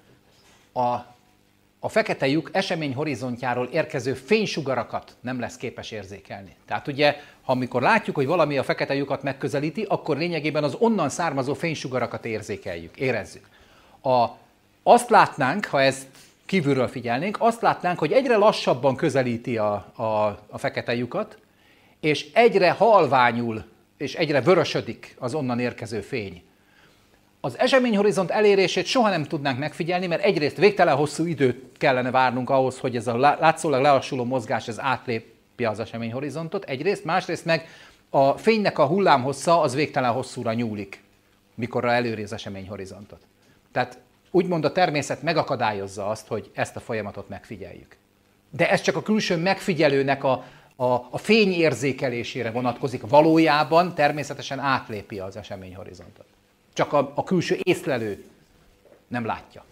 a fekete lyuk eseményhorizontjáról érkező fénysugarakat nem lesz képes érzékelni. Tehát ugye, ha amikor látjuk, hogy valami a fekete lyukat megközelíti, akkor lényegében az onnan származó fénysugarakat érezzük. Azt látnánk, ha ezt kívülről figyelnénk, azt látnánk, hogy egyre lassabban közelíti a fekete lyukat, és egyre halványul, és egyre vörösödik az onnan érkező fény. Az eseményhorizont elérését soha nem tudnánk megfigyelni, mert egyrészt végtelen hosszú időt kellene várnunk ahhoz, hogy ez a látszólag lelassuló mozgás ez átlépje az eseményhorizontot, egyrészt, másrészt meg a fénynek a hullámhossza az végtelen hosszúra nyúlik, mikorra eléri az eseményhorizontot. Tehát úgymond a természet megakadályozza azt, hogy ezt a folyamatot megfigyeljük. De ez csak a külső megfigyelőnek a fény érzékelésére vonatkozik. Valójában természetesen átlépi az eseményhorizontot. Csak a külső észlelő nem látja.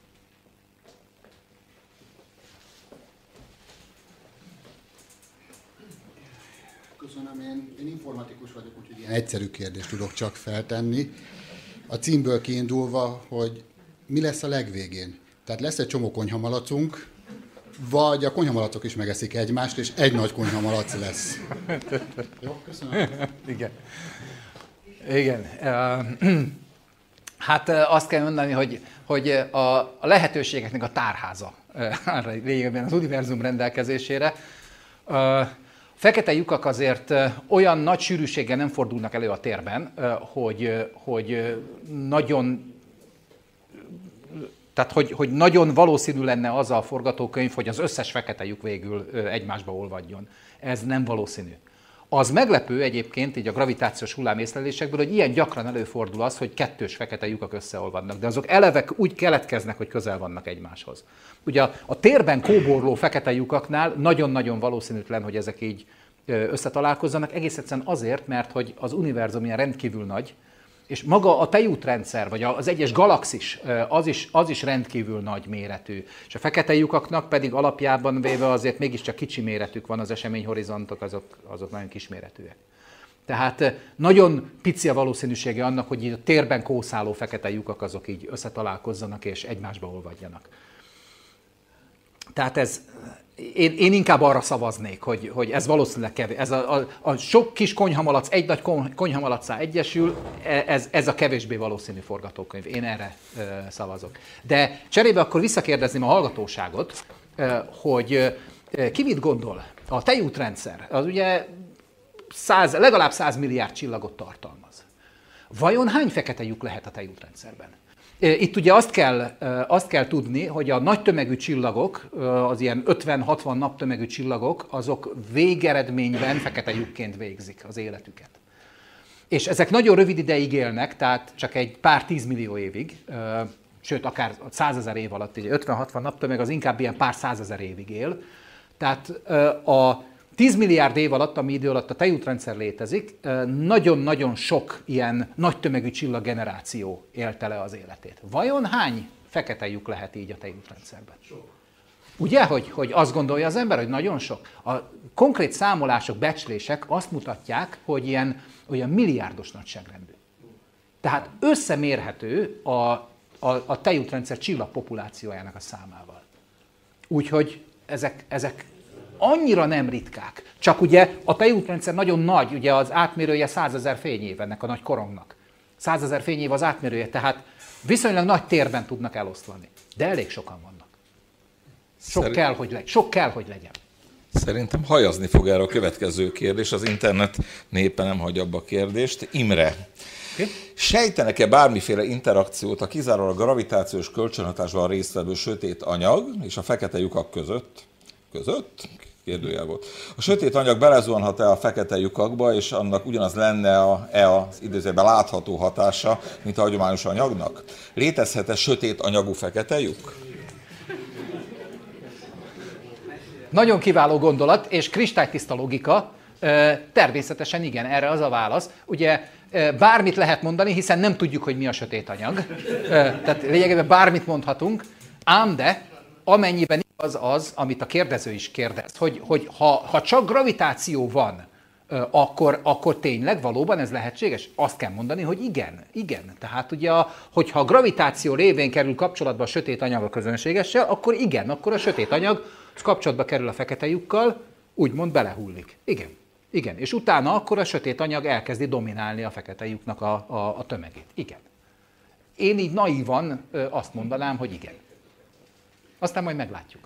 Köszönöm, én informatikus vagyok, úgyhogy ilyen egyszerű kérdést tudok csak feltenni. A címből kiindulva, hogy mi lesz a legvégén? Tehát lesz egy csomó konyhamalacunk, vagy a konyhamalacok is megeszik egymást, és egy nagy konyhamalac lesz. Jó, köszönöm. Igen. Hát azt kell mondani, hogy a lehetőségeknek a tárháza lényegében az univerzum rendelkezésére. Fekete lyukak azért olyan nagy sűrűséggel nem fordulnak elő a térben, hogy nagyon valószínű lenne az a forgatókönyv, hogy az összes fekete lyuk végül egymásba olvadjon. Ez nem valószínű. Az meglepő egyébként így a gravitációs hullámészlelésekből, hogy ilyen gyakran előfordul az, hogy kettős fekete lyukak összeolvadnak, de azok eleve úgy keletkeznek, hogy közel vannak egymáshoz. Ugye a térben kóborló fekete lyukaknál nagyon-nagyon valószínűtlen, hogy ezek így összetalálkozzanak, egész egyszerűen azért, mert hogy az univerzum ilyen rendkívül nagy, és maga a tejútrendszer, vagy az egyes galaxis, az is rendkívül nagy méretű. És a fekete lyukaknak pedig alapjában véve azért mégiscsak kicsi méretük van, az eseményhorizontok, azok nagyon kisméretűek. Tehát nagyon pici a valószínűsége annak, hogy így a térben kószáló fekete lyukak azok így összetalálkozzanak és egymásba olvadjanak. Tehát én inkább arra szavaznék, hogy ez valószínűleg kevés. Ez a sok kis konyhamalac egy nagy konyhamalaccá egyesül, ez a kevésbé valószínű forgatókönyv. Én erre szavazok. De cserébe akkor visszakérdezném a hallgatóságot, hogy ki mit gondol? A tejútrendszer, az ugye legalább 100 milliárd csillagot tartalmaz. Vajon hány fekete lyuk lehet a tejútrendszerben? Itt ugye azt kell tudni, hogy a nagy tömegű csillagok, az ilyen 50-60 naptömegű csillagok, azok végeredményben fekete lyukként végzik az életüket. És ezek nagyon rövid ideig élnek, tehát csak egy pár 10 millió évig, sőt, akár 100 000 év alatt, 50-60 naptömeg az inkább ilyen pár 100 000 évig él. Tehát a 10 milliárd év alatt, ami idő alatt a tejútrendszer létezik, nagyon-nagyon sok ilyen nagy tömegű csillaggeneráció élte le az életét. Vajon hány fekete lyuk lehet így a tejútrendszerben? Sok. Ugye, hogy azt gondolja az ember, hogy nagyon sok? A konkrét számolások, becslések azt mutatják, hogy olyan milliárdos nagyságrendű. Tehát összemérhető a tejútrendszer csillagpopulációjának a számával. Úgyhogy ezek annyira nem ritkák. Csak ugye a tejútrendszer nagyon nagy, ugye az átmérője 100 000 fényév ennek a nagy korongnak. 100 000 fényév az átmérője, tehát viszonylag nagy térben tudnak eloszlani. De elég sokan vannak. Sok kell, hogy legyen. Szerintem hajazni fog erre a következő kérdés. Az internet népe nem hagy abba a kérdést. Imre. Okay. Sejtenek-e bármiféle interakciót a kizárólag gravitációs kölcsönhatásban résztvevő sötét anyag és a fekete lyukak között? Kérdőjel volt. A sötét anyag belezuhanhat-e a fekete lyukakba, és annak ugyanaz lenne az idézőben látható hatása, mint a hagyományos anyagnak? Létezhet-e sötét anyagú fekete lyuk? Nagyon kiváló gondolat, és kristálytiszta logika. Természetesen igen, erre az a válasz. Ugye bármit lehet mondani, hiszen nem tudjuk, hogy mi a sötét anyag. Tehát lényegében bármit mondhatunk, ám de amennyiben igaz az, amit a kérdező is kérdez, hogy ha csak gravitáció van, akkor tényleg valóban ez lehetséges? Azt kell mondani, hogy igen. Tehát ugye, hogyha a gravitáció révén kerül kapcsolatba a sötét anyag a közönségessel, akkor igen, akkor a sötét anyag kapcsolatba kerül a fekete lyukkal, úgymond belehullik. Igen. És utána akkor a sötét anyag elkezdi dominálni a fekete lyuknak a tömegét. Igen. Én így naívan azt mondanám, hogy igen. Aztán majd meglátjuk.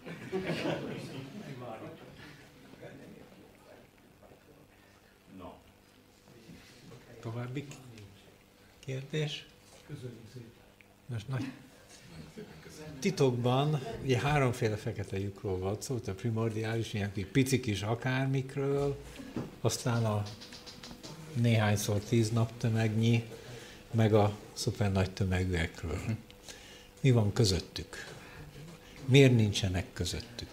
További kérdés? Most nagy titokban ugye háromféle fekete lyukról volt szó, a primordiális, ilyen pici kis akármikről, aztán a néhányszor 10 naptömegnyi, meg a szuper nagy tömegűekről. Mi van közöttük? Miért nincsenek közöttük?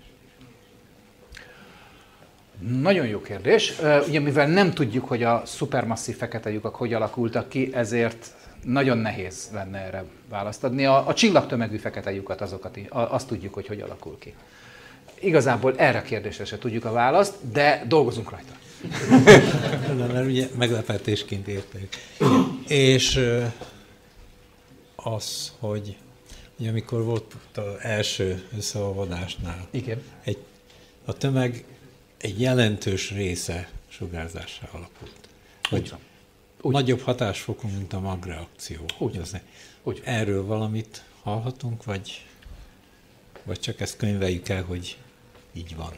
Nagyon jó kérdés. Ugye mivel nem tudjuk, hogy a szupermasszív fekete lyukak hogy alakultak ki, ezért nagyon nehéz lenne erre választ adni. A csillagtömegű fekete lyukat, azt tudjuk, hogy alakul ki. Igazából erre a kérdésre se tudjuk a választ, de dolgozunk rajta. Mert ugye meglepetésként érték. És az, hogy ugye, amikor volt az első összeolvadásnál, a tömeg egy jelentős része sugárzással alapult. Hogy nagyobb hatásfokú, mint a magreakció. Úgy. Erről valamit hallhatunk, vagy csak ezt könyveljük el, hogy így van?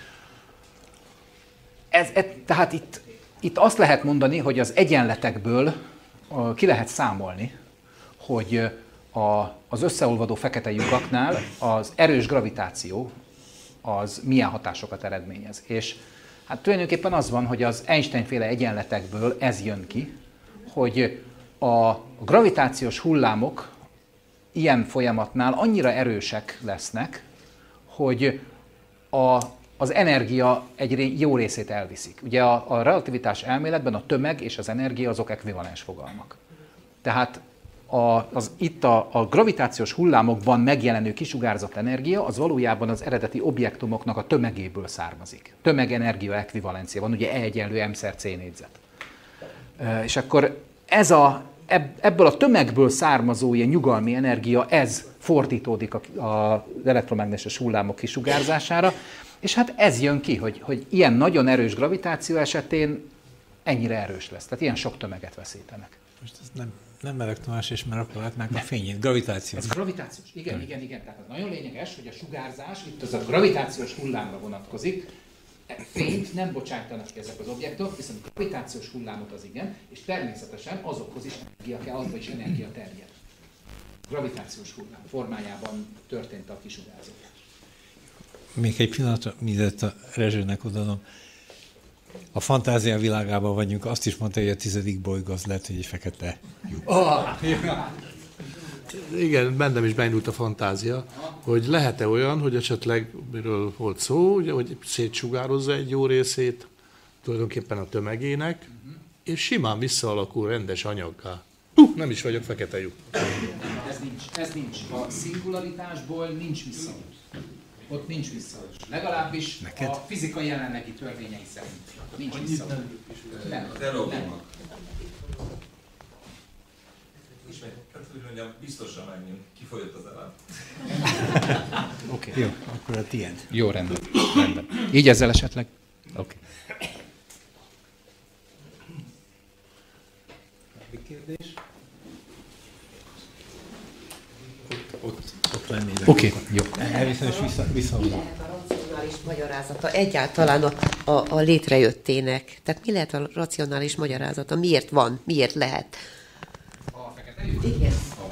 Tehát itt azt lehet mondani, hogy az egyenletekből ki lehet számolni, hogy az összeolvadó fekete lyukaknál az erős gravitáció az milyen hatásokat eredményez. És hát tulajdonképpen az van, hogy az Einstein-féle egyenletekből ez jön ki, hogy a gravitációs hullámok ilyen folyamatnál annyira erősek lesznek, hogy az energia egy jó részét elviszik. Ugye a relativitás elméletben a tömeg és az energia azok ekvivalens fogalmak. Tehát itt a gravitációs hullámokban megjelenő kisugárzott energia, az valójában az eredeti objektumoknak a tömegéből származik. Tömegenergia ekvivalencia van, ugye E = m/c négyzet. És akkor ebből a tömegből származó ilyen nyugalmi energia, ez fordítódik az elektromágneses hullámok kisugárzására, és hát ez jön ki, hogy ilyen nagyon erős gravitáció esetén ennyire erős lesz. Tehát ilyen sok tömeget veszítenek. Most ez nem elektromás, mert akkor látnánk a fényét. Gravitációs. Ez gravitációs. Igen. Tehát az nagyon lényeges, hogy a sugárzás itt az a gravitációs hullámra vonatkozik. Fényt nem bocsájtanak ki ezek az objektok, viszont a gravitációs hullámot az igen, és természetesen azokhoz is energia kell, azokhoz is energia terjed. Gravitációs hullám formájában történt a kisugárzás. Még egy pillanatra, mielőtt a Rezsőnek odaadom. A fantázia világában vagyunk, azt is mondta, hogy a 10. bolygó az lehet, hogy egy fekete lyuk. Igen, bennem is beindult a fantázia, hogy lehet-e olyan, hogy esetleg, miről volt szó, ugye, hogy szétsugározza egy jó részét tulajdonképpen a tömegének, és simán visszaalakul rendes anyaggá. Nem is vagyok fekete lyuk. Ez nincs. A szingularitásból nincs visszaút. Ott nincs visszaút. Legalábbis a fizika jelenlegi törvényei szerint nincs visszaút. Nem. Biztosan menjünk. Kifolyott az elem. Oké. Jó, akkor a tiéd. Jó, rendben. Így ezzel esetleg? Oké. Kérdés? Ott lennének. Oké, jó. Elviszem és visszaadom. A racionális magyarázata egyáltalán a létrejöttének? Tehát mi lehet a racionális magyarázata? Miért van? Miért lehet? A fekete lyuk? Igen.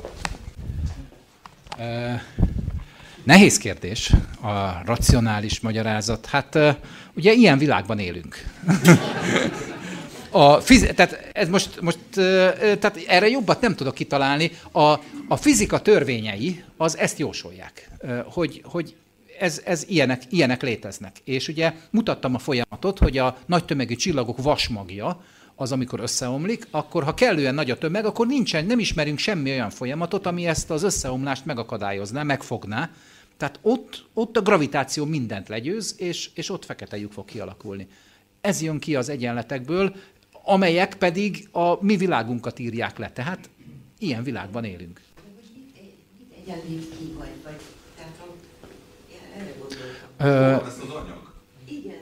Nehéz kérdés a racionális magyarázat. Hát ugye ilyen világban élünk. Tehát ez most tehát erre jobbat nem tudok kitalálni. A fizika törvényei az ezt jósolják, hogy ez ilyenek léteznek. És ugye mutattam a folyamatot, hogy a nagy tömegű csillagok vasmagja, az amikor összeomlik, akkor ha kellően nagy a tömeg, akkor nem ismerünk semmi olyan folyamatot, ami ezt az összeomlást megakadályozná, megfogná. Tehát ott a gravitáció mindent legyőz, és ott fekete lyuk fog kialakulni. Ez jön ki az egyenletekből, amelyek pedig a mi világunkat írják le. Tehát ilyen világban élünk. Mit egyenlít ki, vagy tehát erre gondoltam. Ez az anyag? Igen.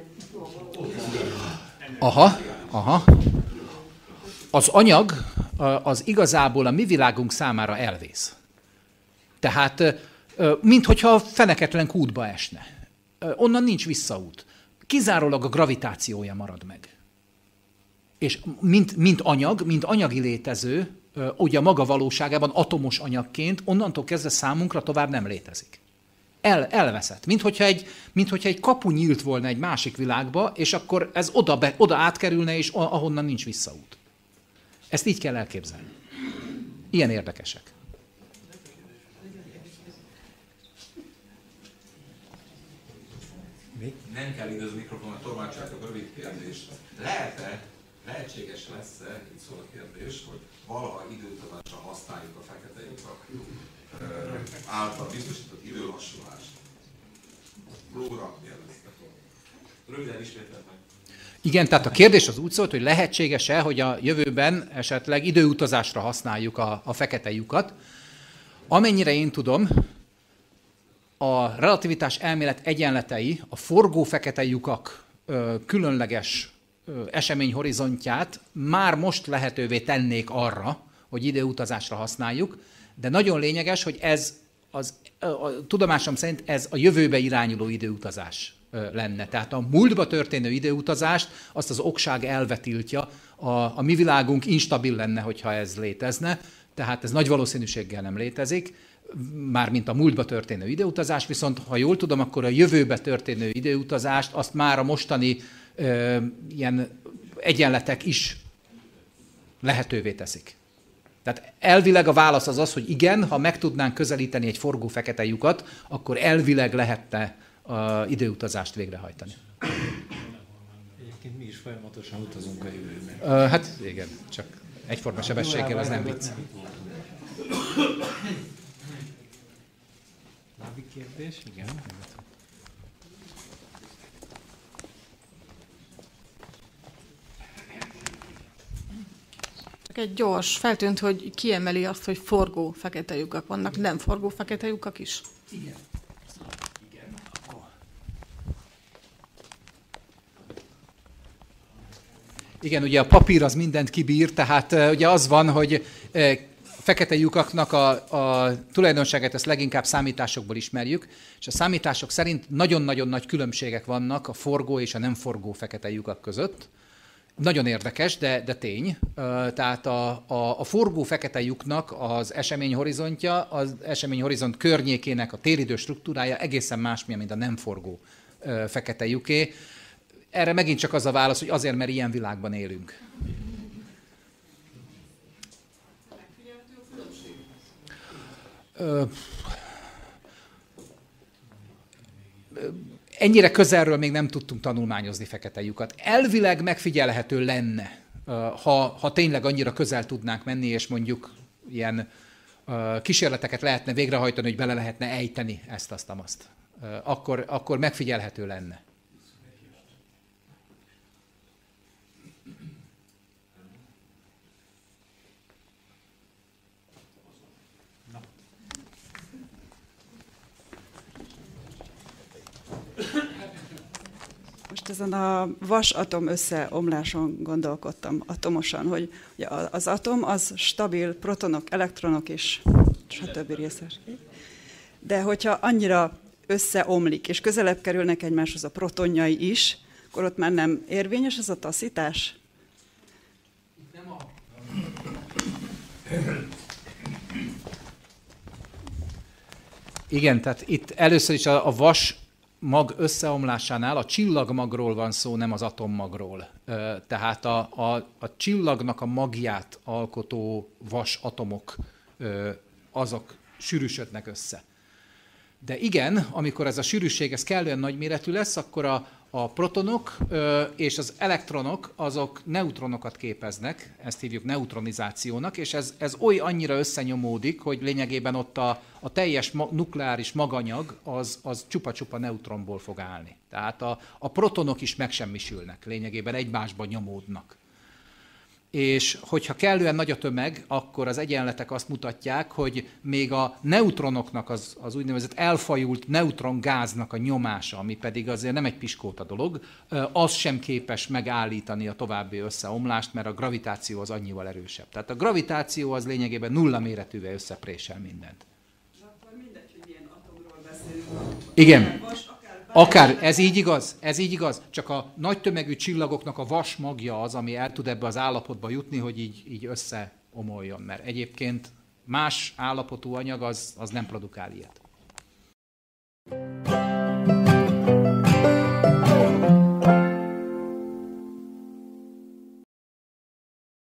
Aha. Az anyag az igazából a mi világunk számára elvész. Tehát, minthogyha feneketlen kútba esne. Onnan nincs visszaút. Kizárólag a gravitációja marad meg. És mint anyagi létező, ugye a maga valóságában atomos anyagként, onnantól kezdve számunkra tovább nem létezik. Elveszett. Minthogyha egy kapu nyílt volna egy másik világba, és akkor ez oda átkerülne, és ahonnan nincs visszaút. Ezt így kell elképzelni. Ilyen érdekesek. Nem kell időzni mikrofonat, tolmácsoljátok a rövid kérdést. Lehetséges lesz-e, itt szól a kérdés, hogy valaha időutazásra használjuk a fekete lyukak által biztosított időlassulást? Lóra kérdeztek. Röviden ismételd meg. Igen, tehát a kérdés az úgy szólt, hogy lehetséges-e, hogy a jövőben esetleg időutazásra használjuk a fekete lyukat. Amennyire én tudom, a relativitás elmélet egyenletei a forgó fekete lyukak különleges eseményhorizontját már most lehetővé tennék arra, hogy időutazásra használjuk, de nagyon lényeges, hogy ez a tudomásom szerint ez a jövőbe irányuló időutazás lenne. Tehát a múltba történő időutazást azt az okság elve tiltja, a mi világunk instabil lenne, hogyha ez létezne, tehát ez nagy valószínűséggel nem létezik, mármint a múltba történő időutazás, viszont ha jól tudom, akkor a jövőbe történő időutazást azt már a mostani ilyen egyenletek is lehetővé teszik. Tehát elvileg a válasz az, hogy igen, ha meg tudnánk közelíteni egy forgó fekete lyukat, akkor elvileg lehetne időutazást végrehajtani. Egyébként mi is folyamatosan utazunk a jövőben. Hát igen, csak egyforma sebességgel az nem vicc. Lábi kérdés? Igen. Csak egy gyors, feltűnt, hogy kiemeli azt, hogy forgó fekete lyukak vannak. Nem forgó fekete lyukak is? Igen. Igen, ugye a papír az mindent kibír, tehát ugye az van, hogy fekete lyukaknak a tulajdonságát ezt leginkább számításokból ismerjük, és a számítások szerint nagyon-nagyon nagy különbségek vannak a forgó és a nem forgó fekete lyukak között. Nagyon érdekes, de tény. Tehát a forgó fekete lyuknak az eseményhorizontja, az eseményhorizont környékének a téridő struktúrája egészen más, mint a nem forgó fekete lyuké. Erre megint csak az a válasz, hogy azért, mert ilyen világban élünk. Ennyire közelről még nem tudtunk tanulmányozni fekete lyukat. Elvileg megfigyelhető lenne, ha tényleg annyira közel tudnánk menni, és mondjuk ilyen kísérleteket lehetne végrehajtani, hogy bele lehetne ejteni ezt-azt. Akkor megfigyelhető lenne. Most ezen a vas-atom összeomláson gondolkodtam atomosan, hogy az atom az stabil protonok, elektronok és stb. Részes. De hogyha annyira összeomlik, és közelebb kerülnek egymáshoz a protonjai is, akkor ott már nem érvényes ez a taszítás? Igen, tehát itt először is a vas mag összeomlásánál a csillagmagról van szó, nem az atommagról. Tehát a csillagnak a magját alkotó vas atomok, azok sűrűsödnek össze. De igen, amikor ez a sűrűség ez kellően nagyméretű lesz, akkor a protonok és az elektronok azok neutronokat képeznek, ezt hívjuk neutronizációnak, és ez oly annyira összenyomódik, hogy lényegében ott a teljes nukleáris maganyag az csupa-csupa neutronból fog állni. Tehát a protonok is megsemmisülnek, lényegében egymásba nyomódnak. És hogyha kellően nagy a tömeg, akkor az egyenletek azt mutatják, hogy még a neutronoknak, az úgynevezett elfajult neutrongáznak a nyomása, ami pedig azért nem egy piskóta dolog, az sem képes megállítani a további összeomlást, mert a gravitáció az annyival erősebb. Tehát a gravitáció az lényegében nulla méretűvé összeprésel mindent. De akkor mindegy, hogy milyen atomról beszélünk. Igen. Akár, ez így igaz, csak a nagy tömegű csillagoknak a vas magja az, ami el tud ebbe az állapotba jutni, hogy így összeomoljon, mert egyébként más állapotú anyag az nem produkál ilyet.